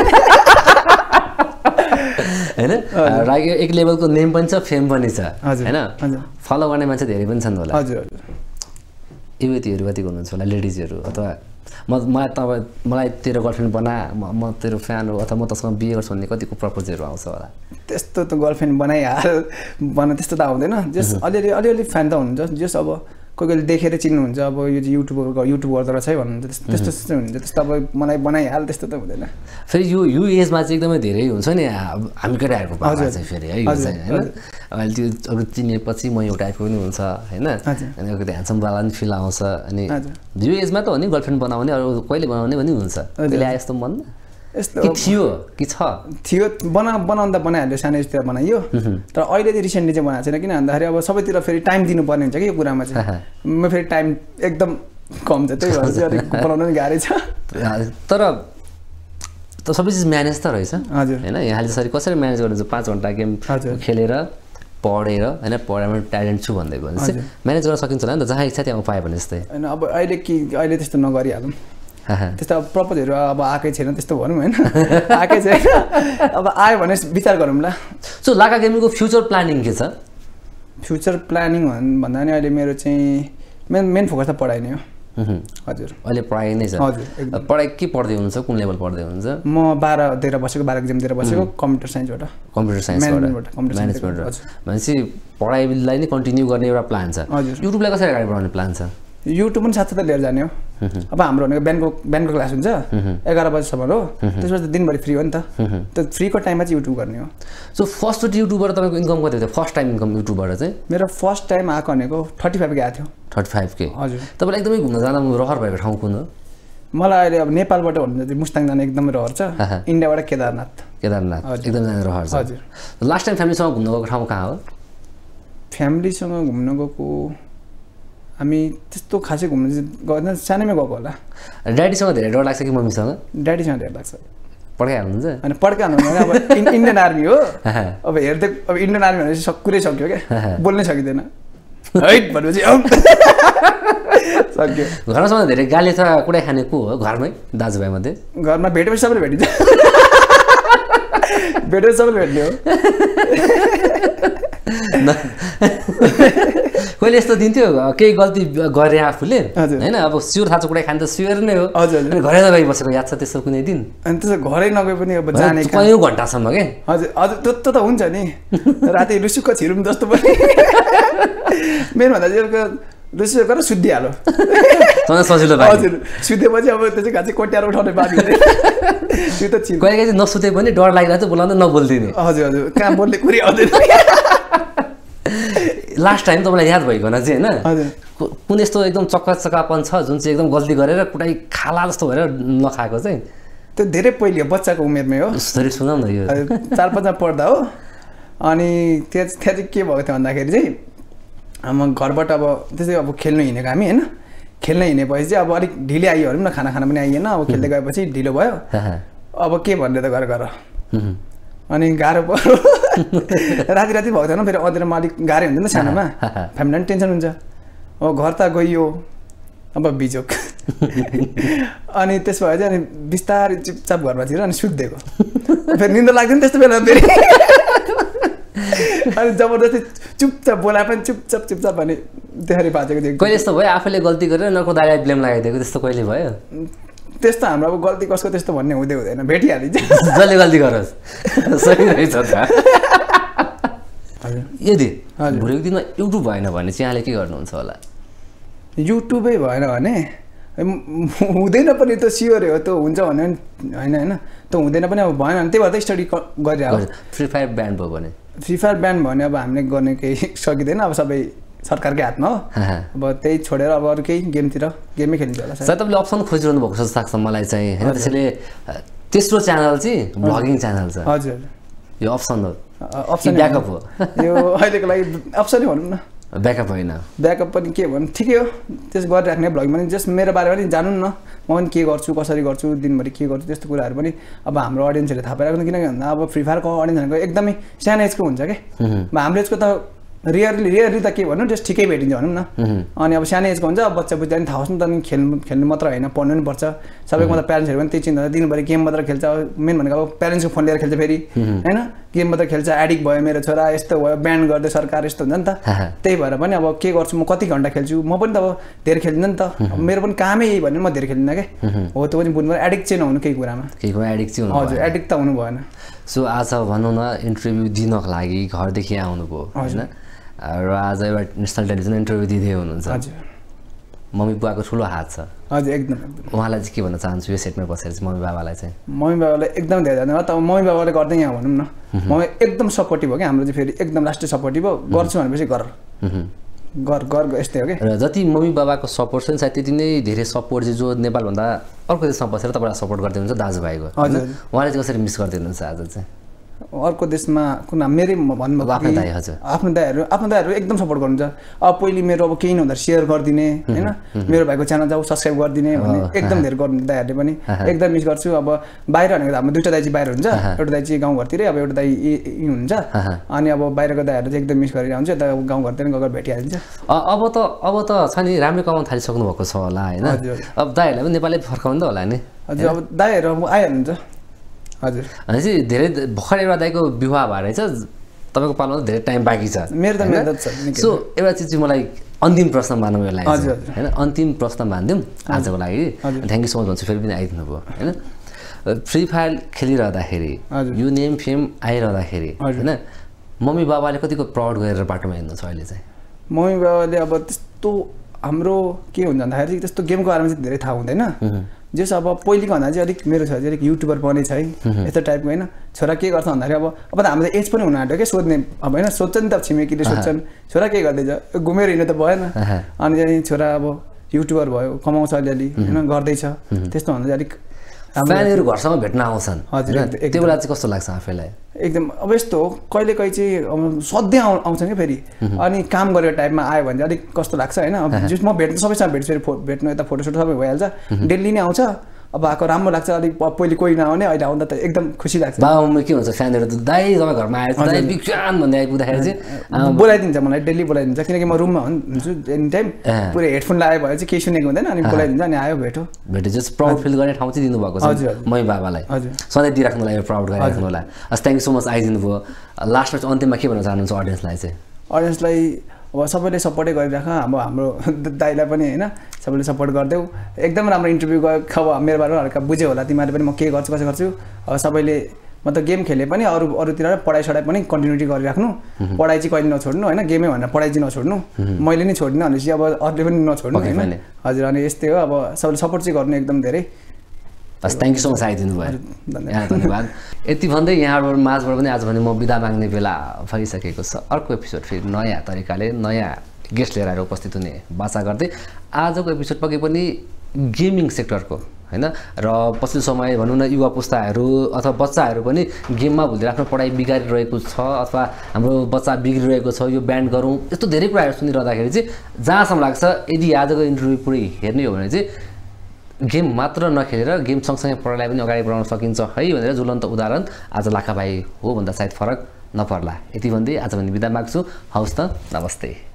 होइन र एक लेभलको नेम पनि छ फेम पनि छ होइन फलो गर्ने मान्छे धेरै पनि छन् होला हजुर हजुर युवतीहरू कतिको हुनुहुन्छ होला लेडिजहरू अथवा म मलाई तपाईँ मलाई तेरो गर्लफ्रेन्ड बना म तेरो फ्यान हो अथवा म तसँग बिहे गर्छु भन्ने कतिको प्रपोजहरू आउँछ होला त्यस्तो त गर्लफ्रेन्ड बनाइहाल बना त्यस्तो त आउँदैन जस अलिअलि अलिअलि फ्यान त हुनुहुन्छ जस अब कोही कोहीले देखेर चिन्नुहुन्छ अब यो चाहिँ युट्युबरको युट्युब गर्दो रहेछ है भन्नुहुन्छ त्यस्तो त्यस्तो हुन्छ त्यस्तो अब मलाई बनाइहाल त्यस्तो त हुँदैन फेरि यो यो एजमा चाहिँ एकदमै धेरै हुन्छ नि हामी केटाहरूको पारा चाहिँ फेरि है यो चाहिँ होइन अहिले त्यो अब चिनेपछि म एउटा टाइपको पनि हुन्छ होइन अनि अलिकति ह्यान्डसमवाला पनि फिल आउँछ अनि यो एजमा त हो नि गर्लफ्रेन्ड बनाउने अरू कहिले बनाउने पनि हुन्छ त्यसले आयो यस्तो मन यस्तो कि थियो कि छ थियो बना बनाउँदा बनाइहाल्यो सानो एजतिर बनाइयो तर अहिले चाहिँ रिसेन्टली चाहिँ बनाएको छैन किन भन्दाखेरि अब सबैतिर फेरि टाइम दिनुपर्ने हुन्छ कि यो कुरामा चाहिँ म फेरि टाइम एकदम कम छ त्यही भएर चाहिँ अलिक बनाउनु पनि गाह्रै छ तर त सबै चिज म्यानेज त रहेछ हजुर होइन यहाँले जसरी कसरी म्यानेज गर्नुहुन्छ पाँच घन्टा गेम खेलेर पढेर होइन पढाइमा ट्यालेन्ट छु भन्दै भने चाहिँ म्यानेज गर्न सकिन्छ होला नि त जहाँ इच्छा त्यहाँ पायो भने जस्तै होइन अब अहिले कि अहिले त्यस्तो नगरिहालौँ त्यस्तो अब प्रपोजहरू अब आएकै छैन त्यस्तो भनौँ होइन आएकै छैन अब आयो भने विचार गरौँ ल सो लाका गेमिङको फ्युचर प्लानिङ के छ फ्युचर प्लानिङ भन्दा नि अहिले मेरो चाहिँ मेन मेन फोकस त पढाइ नै हो हजुर अहिले पढाइ नै छ हजुर पढाइ के पढ्दै हुनुहुन्छ कुन लेभल पढ्दै हुनुहुन्छ म बाह्र दिएर बसेको बाह्र एक्जाम दिएर बसेको कम्प्युटर साइन्सबाट कम्प्युटर साइन्सबाट म्यानेजमेन्ट भनेपछि पढाइलाई नै कन्टिन्यू गर्ने एउटा प्लान छ हजुर युट्युबलाई कसरी अगाडि बढाउने प्लान छ युट्युब पनि साथसाथै लिएर जाने हो अब हाम्रो भनेको बिहानको बिहानको क्लास हुन्छ एघार बजीसम्म हो त्यसपछि दिनभरि फ्री हो नि त त्यो फ्रीको टाइममा चाहिँ युट्युब गर्ने हो सो फर्स्ट युट्युबबाट तपाईँको इन्कम कति थियो फर्स्ट टाइम इन्कम युट्युबबाट चाहिँ मेरो फर्स्ट टाइम आएको भनेको थर्टी फाइभ के आएको थियो थर्टी फाइभ के हजुर तपाईँलाई एकदमै घुम्न जाँदा रहर भएको ठाउँ कुन हो मलाई अहिले अब नेपालबाट भन्नु चाहिँ मुस्ताङ जाने एकदमै रहर छ इन्डियाबाट केदारनाथ केदारनाथ एकदम जाने रहर छ हजुर लास्ट टाइम फ्यामिलीसँग घुम्न गएको ठाउँ कहाँ हो फ्यामिलीसँग घुम्न गएको हामी त्यस्तो खासै घुम्नु गर्दैन सानैमा गएको होला ड्याडीसँग धेरै डर लाग्छ कि मम्मीसँग ड्याडीसँग धेरै लाग्छ पड्काइहाल्नुहुन्छ होइन पड्काउनु भने अब इन्डियन आर्मी हो अब हेर्दै अब इन्डियन आर्मी भनेपछि सब कुरै सक्यो क्या बोल्नै सकिँदैन है भनेपछि सक्यो घरमासँग धेरै गाली छ कुनै खाने को हो घरमै दाजुभाइ मध्ये घरमा भेटेपछि सबैले भेटिन्छ भेटेपछि सबैले भेट्ने हो कहिले यस्तो दिन्थ्यो केही गल्ती गरे आफूले होइन अब स्योर थाहा छ कुनै खाने त स्योर नै हो अनि घरै नगइ बसेको याद छ त्यस्तो कुनै दिन अनि त्यसो घरै नगए पनि अब जाने कयौँ घन्टासम्म के हजुर हजुर त्यो त हुन्छ नि राति लुसुक्क छिरुम जस्तो पनि मेरो भन्दा चाहिँ लुसुक्क गरेर सुत्दिहाल्यो सजिलो हजुर सुतेपछि अब त्यो चाहिँ घाँची कोट्याएर उठाउने बानी त्यो त चिन कहिले कहिले नसुते पनि डर लागिरहेको चाहिँ बोलाउँदा नबोल्दिने हजुर हजुर कहाँ बोल्ने कुरै आउँदैन लास्ट टाइम तपाईँलाई याद भइकन चाहिँ होइन हजुर कुन यस्तो एकदम चक्का चक्कापन छ जुन चाहिँ एकदम गल्ती गरेर कुनै खाला जस्तो भएर नखाएको चाहिँ त्यो धेरै पहिले हो बच्चाको उमेरमै हो यसरी सुनाउ न यो चार पाँचमा पढ्दा हो अनि त्यहाँ त्यहाँ चाहिँ के भएको थियो भन्दाखेरि चाहिँ म घरबाट अब त्यसै अब खेल्नु हिँडेको हामी होइन खेल्न हिँडेपछि चाहिँ अब अलिक ढिलै आइयो भने पनि न खाना खाना पनि आइएन अब खेल्दै गएपछि ढिलो भयो अब के भन्ने त घर घर अनि गाह्रो पर्यो राति राति भएको थिएन फेरि अँध्यारोमा अलिक गाह्रो हुन्छ नि सानोमा फ्यामिलीलाई पनि टेन्सन हुन्छ अब घर त गइयो अब बिजोक अनि त्यसो भए चाहिँ अनि बिस्तारै चुपचाप घरमा छिर अनि सुत्दिएको फेरि निन्द लाग्दैन त्यस्तो बेला फेरि अनि जबरजस्ती चुपचाप बोलाए पनि चुपचाप चुपचाप भने त्यसरी बाँचेको थियो कहिले यस्तो भयो आफूले गल्ती गरेर नर्को दाइलाई ब्लेम लगाइदिएको त्यस्तो कहिले भयो त्यस्तो हाम्रो अब गल्ती कसको त्यस्तो भन्ने हुँदै हुँदैन भेटिहालिन्छ जसले गल्ती गरोस् सही रहेछ त यदि भोलिको दिनमा युट्युब भएन भने चाहिँ यहाँले के गर्नुहुन्छ होला युट्युबै भएन भने हुँदैन पनि त सियोरै हो त्यो हुन्छ भने होइन होइन त्यो हुँदैन पनि अब भएन भने त्यही भएर त स्टडी गरिरहेको फ्री फायर ब्यान्ड भयो भने फ्री फायर ब्यान्ड भने अब हामीले गर्ने केही सकिँदैन अब सबै सरकारकै हातमा हो अब त्यही छोडेर अब अरू केही गेमतिर गेमै खेलिन्छ होला सायद तपाईँले अप्सन खोजिरहनु भएको जस्तो लाग्छ मलाई चाहिँ होइन त्यसैले तेस्रो च्यानल चाहिँ भ्लगिङ च्यानल छ हजुर यो अप्सन हो अप्सन ब्याकअप हो यो अहिलेको लागि अप्सनै भनौँ न ब्याकअप होइन ब्याकअप पनि के भन्नु ठिकै हो त्यस गरिराख्ने भ्लग पनि जस्ट मेरो बारेमा पनि जानु न म पनि के गर्छु कसरी गर्छु दिनभरि के गर्छु त्यस्तो कुराहरू पनि अब हाम्रो अडियन्सहरूले थाहा पाइरहेको किनकि भन्दा अब फ्री फायरको अडियन्सहरूको एकदमै सानो एजको हुन्छ क्या अब हाम्रो एजको त रियरली रियरली त के भन्नु जस्ट ठिकै भेटिन्छ भनौँ न अनि अब सानो एजको हुन्छ अब बच्चा बुच्चा पनि थाहा होस् नि त नि खेल्नु खेल्नु मात्र होइन पढ्नु पनि पर्छ सबैको त प्यारेन्ट्सहरू पनि त्यही चिन्ता दिनभरि गेम मात्र खेल्छ मेन भनेको अब प्यारेन्ट्सको फोन लिएर खेल्छ फेरि होइन गेम मात्र खेल्छ एडिक्ट भयो मेरो छोरा यस्तो भयो ब्यान गर्दै सरकार यस्तो हुन्छ नि त त्यही भएर पनि अब के गर्छु म कति घन्टा खेल्छु म पनि त अब धेरै खेल्दिनँ नि त मेरो पनि कामै यही भन्यो म धेरै खेल्दिनँ क्या हो त्यो पनि बुझ्नु पर्यो एडिक्ट चाहिँ नहुनु केही कुरामा केही कुरा एडिक्ट चाहिँ हजुर एडिक्ट त हुनु भएन सो आज भनौँ न इन्टरभ्यू दिनको लागि घरदेखि आउनुभयो होइन र आज एउटा नेसनल टेलिभिजन इन्टरभ्यू दिँदै हुनुहुन्छ हजुर मम्मी बुवाको ठुलो हात छ हजुर एकदम उहाँलाई चाहिँ के भन्न चाहन्छु यो सेटमा बसेर चाहिँ मम्मी बाबालाई चाहिँ मम्मी बाबालाई एकदम धेरै धन्यवाद अब मम्मी बाबाले गर्दै यहाँ भनौँ न मम्मी एकदम सपोर्टिभ हो क्या हाम्रो चाहिँ फेरि एकदम लास्टै सपोर्टिभ हो गर्छु भनेपछि गर गर गर यस्तै हो क्या र जति मम्मी बाबाको सपोर्ट छ नि सायद त्यति नै धेरै सपोर्ट चाहिँ जो नेपालभन्दा अर्को देशमा बसेर तपाईँलाई सपोर्ट गर्दै हुनुहुन्छ दाजुभाइको हजुर उहाँले चाहिँ कसरी मिस गर्दै हुनुहुन्छ आज चाहिँ अर्को देशमा कुन मेरै भन्नु आफ्नो दाइ हजुर आफ्नो दाइहरू आफ्नो दाइहरू एकदम सपोर्ट गर्नुहुन्छ अब पहिले मेरो अब केही नहुँदा सेयर गरिदिने होइन मेरो भाइको च्यानल जाऊ सब्सक्राइब गरिदिने भने एकदम धेरै गर्नुहुन्छ दाइहरूले पनि एकदम मिस गर्छु अब बाहिर भनेको हाम्रो दुईवटा दाइ चाहिँ बाहिर हुन्छ एउटा दाइ चाहिँ गाउँघरतिरै अब एउटा दाइ यी हुन्छ अनि अब बाहिरको दाइहरू चाहिँ एकदम मिस गरिरहेको हुन्छ यता गाउँघरतिर गएर भेटिहालिन्छ अब त अब त छ नि राम्रो कमाउन थालिसक्नु भएको छ होला होइन अब दाइहरूलाई पनि नेपाली फर्काउनु त होला नि हजुर अब दाइहरू अब आइहाल्नुहुन्छ हजुर भनेपछि धेरै भर्खर एउटा दाइको विवाह भएर चाहिँ तपाईँको पालमा धेरै टाइम बाँकी छ मेरो त मेरो छ सो एउटा चिज चाहिँ मलाई अन्तिम प्रश्न मानौँ यो लागि हजुर होइन अन्तिम प्रश्न मानिदिउँ आजको लागि थ्याङ्क यू सो मच भन्छु फेरि पनि आइदिनु भयो होइन फ्री फायर खेलिरहँदाखेरि यो नेम फेम आइरहँदाखेरि होइन मम्मी बाबाले कतिको प्राउड गरेर बाटोमा हिँड्नुहुन्छ अहिले चाहिँ मम्मी बाबाले अब त्यस्तो हाम्रो के हुन्छ भन्दाखेरि चाहिँ त्यस्तो गेमको बारेमा चाहिँ धेरै थाहा हुँदैन जस अब पहिलेको भन्दा चाहिँ अलिक मेरो छोरा चाहिँ अलिक युट्युबर बनेछ है यस्तो टाइपको होइन छोरा के गर्छ भन्दाखेरि अब अब त हाम्रो एज पनि हुन आँट्यो क्या सोध्ने अब होइन सोध्छ नि त छिमेकीले सोध्छन् छोरा के गर्दैछ घुमेर हिँड्नु त भएन अनि चाहिँ छोरा अब युट्युबर भयो कमाउँछ अलिअलि होइन गर्दैछ त्यस्तो भन्दा चाहिँ अलिक फ्यानहरू घरसम्म भेट्न आउँछन् हजुर त्यो बेला चाहिँ कस्तो लाग्छ आफैलाई एकदम अब यस्तो हो कहिले कहीँ चाहिँ सधैँ आउ आउँछ कि फेरि अनि काम गरेको टाइममा आयो भने चाहिँ अलिक कस्तो लाग्छ होइन जस म भेट्नु सबैसँग भेट्छु फेरि फो भेट्नु यता फोटोसोटो सबै भइहाल्छ डेली नै आउँछ अब आएको राम्रो लाग्छ अलिक पहिले कोही नआउने अहिले आउँदा त एकदम खुसी लाग्छ बाबुमा के हुन्छ फ्यानहरू त दाइ तपाईँ घरमा आएर दाइ बिक्रान भन्दै आइपुग्दाखेरि चाहिँ बोलाइदिन्छ मलाई डेली बोलाइदिन्छ किनकि म रुममा हुन्छु एनी टाइम पुरै हेडफोन लगायो भए चाहिँ केही सुनेको हुँदैन अनि बोलाइदिन्छ अनि आयो भेटो भेटो जस्ट प्राउड फिल गर्ने ठाउँ चाहिँ दिनुभएको छ मै बाबालाई सधैँ दिइराख्नु लागि प्राउड गरिराख्नु होला हस् थ्याङ्क यू सो मच आइदिनु भयो लास्टमा चाहिँ अन्त्यमा के भन्न चाहनुहुन्छ अडियन्सलाई चाहिँ अडियन्सलाई अब सबैले सपोर्टै गरिराख अब हाम्रो दाइलाई पनि होइन सबैले सपोर्ट गरिदेऊ एकदम राम्रो इन्टरभ्यू गयो अब मेरो बारेमा हल्का बुझ्यो होला तिमीहरूले पनि म के गर्छु कसो गर्छु अब सबैले म त गेम खेले पनि अरू अरूतिर पढाइ सढाइ पनि कन्टिन्युटी गरिराख्नु पढाइ चाहिँ कहिले नछोड्नु होइन गेमै भनेर पढाइ चाहिँ नछोड्नु मैले नै छोड्दिनँ भनेपछि अब अरूले पनि नछोड्नु होइन हजुर अनि यस्तै हो अब सबैले सपोर्ट चाहिँ गर्नु एकदम धेरै हस् थ्याङ्क यू सो मच आइदिनु भयो धन्यवाद यति भन्दै यहाँबाट माझबाट पनि आज भने म बिदा माग्ने बेला भइसकेको छ अर्को एपिसोड फेरि नयाँ तरिकाले नयाँ गेस्ट लिएर आएर उपस्थित हुने बाचा गर्दै आजको एपिसोड पक्कै पनि गेमिङ सेक्टरको होइन र पछिल्लो समय भनौँ न युवा पुस्ताहरू अथवा बच्चाहरू पनि गेममा भुलिएर आफ्नो पढाइ बिगारिरहेको छ अथवा हाम्रो बच्चा बिग्रिरहेको छ यो ब्यान्ड गरौँ यस्तो धेरै कुराहरू सुनिरहँदाखेरि चाहिँ जहाँसम्म लाग्छ यदि आजको इन्टरभ्यू पुरै हेर्ने हो भने चाहिँ गेम मात्र नखेलेर गेम सँगसँगै पढाइलाई पनि अगाडि बढाउन सकिन्छ है भनेर ज्वलन्त उदाहरण आज लाका भाइ हो भन्दा सायद फरक नपर्ला यति भन्दै आज भने बिदा माग्छु हवस् त नमस्ते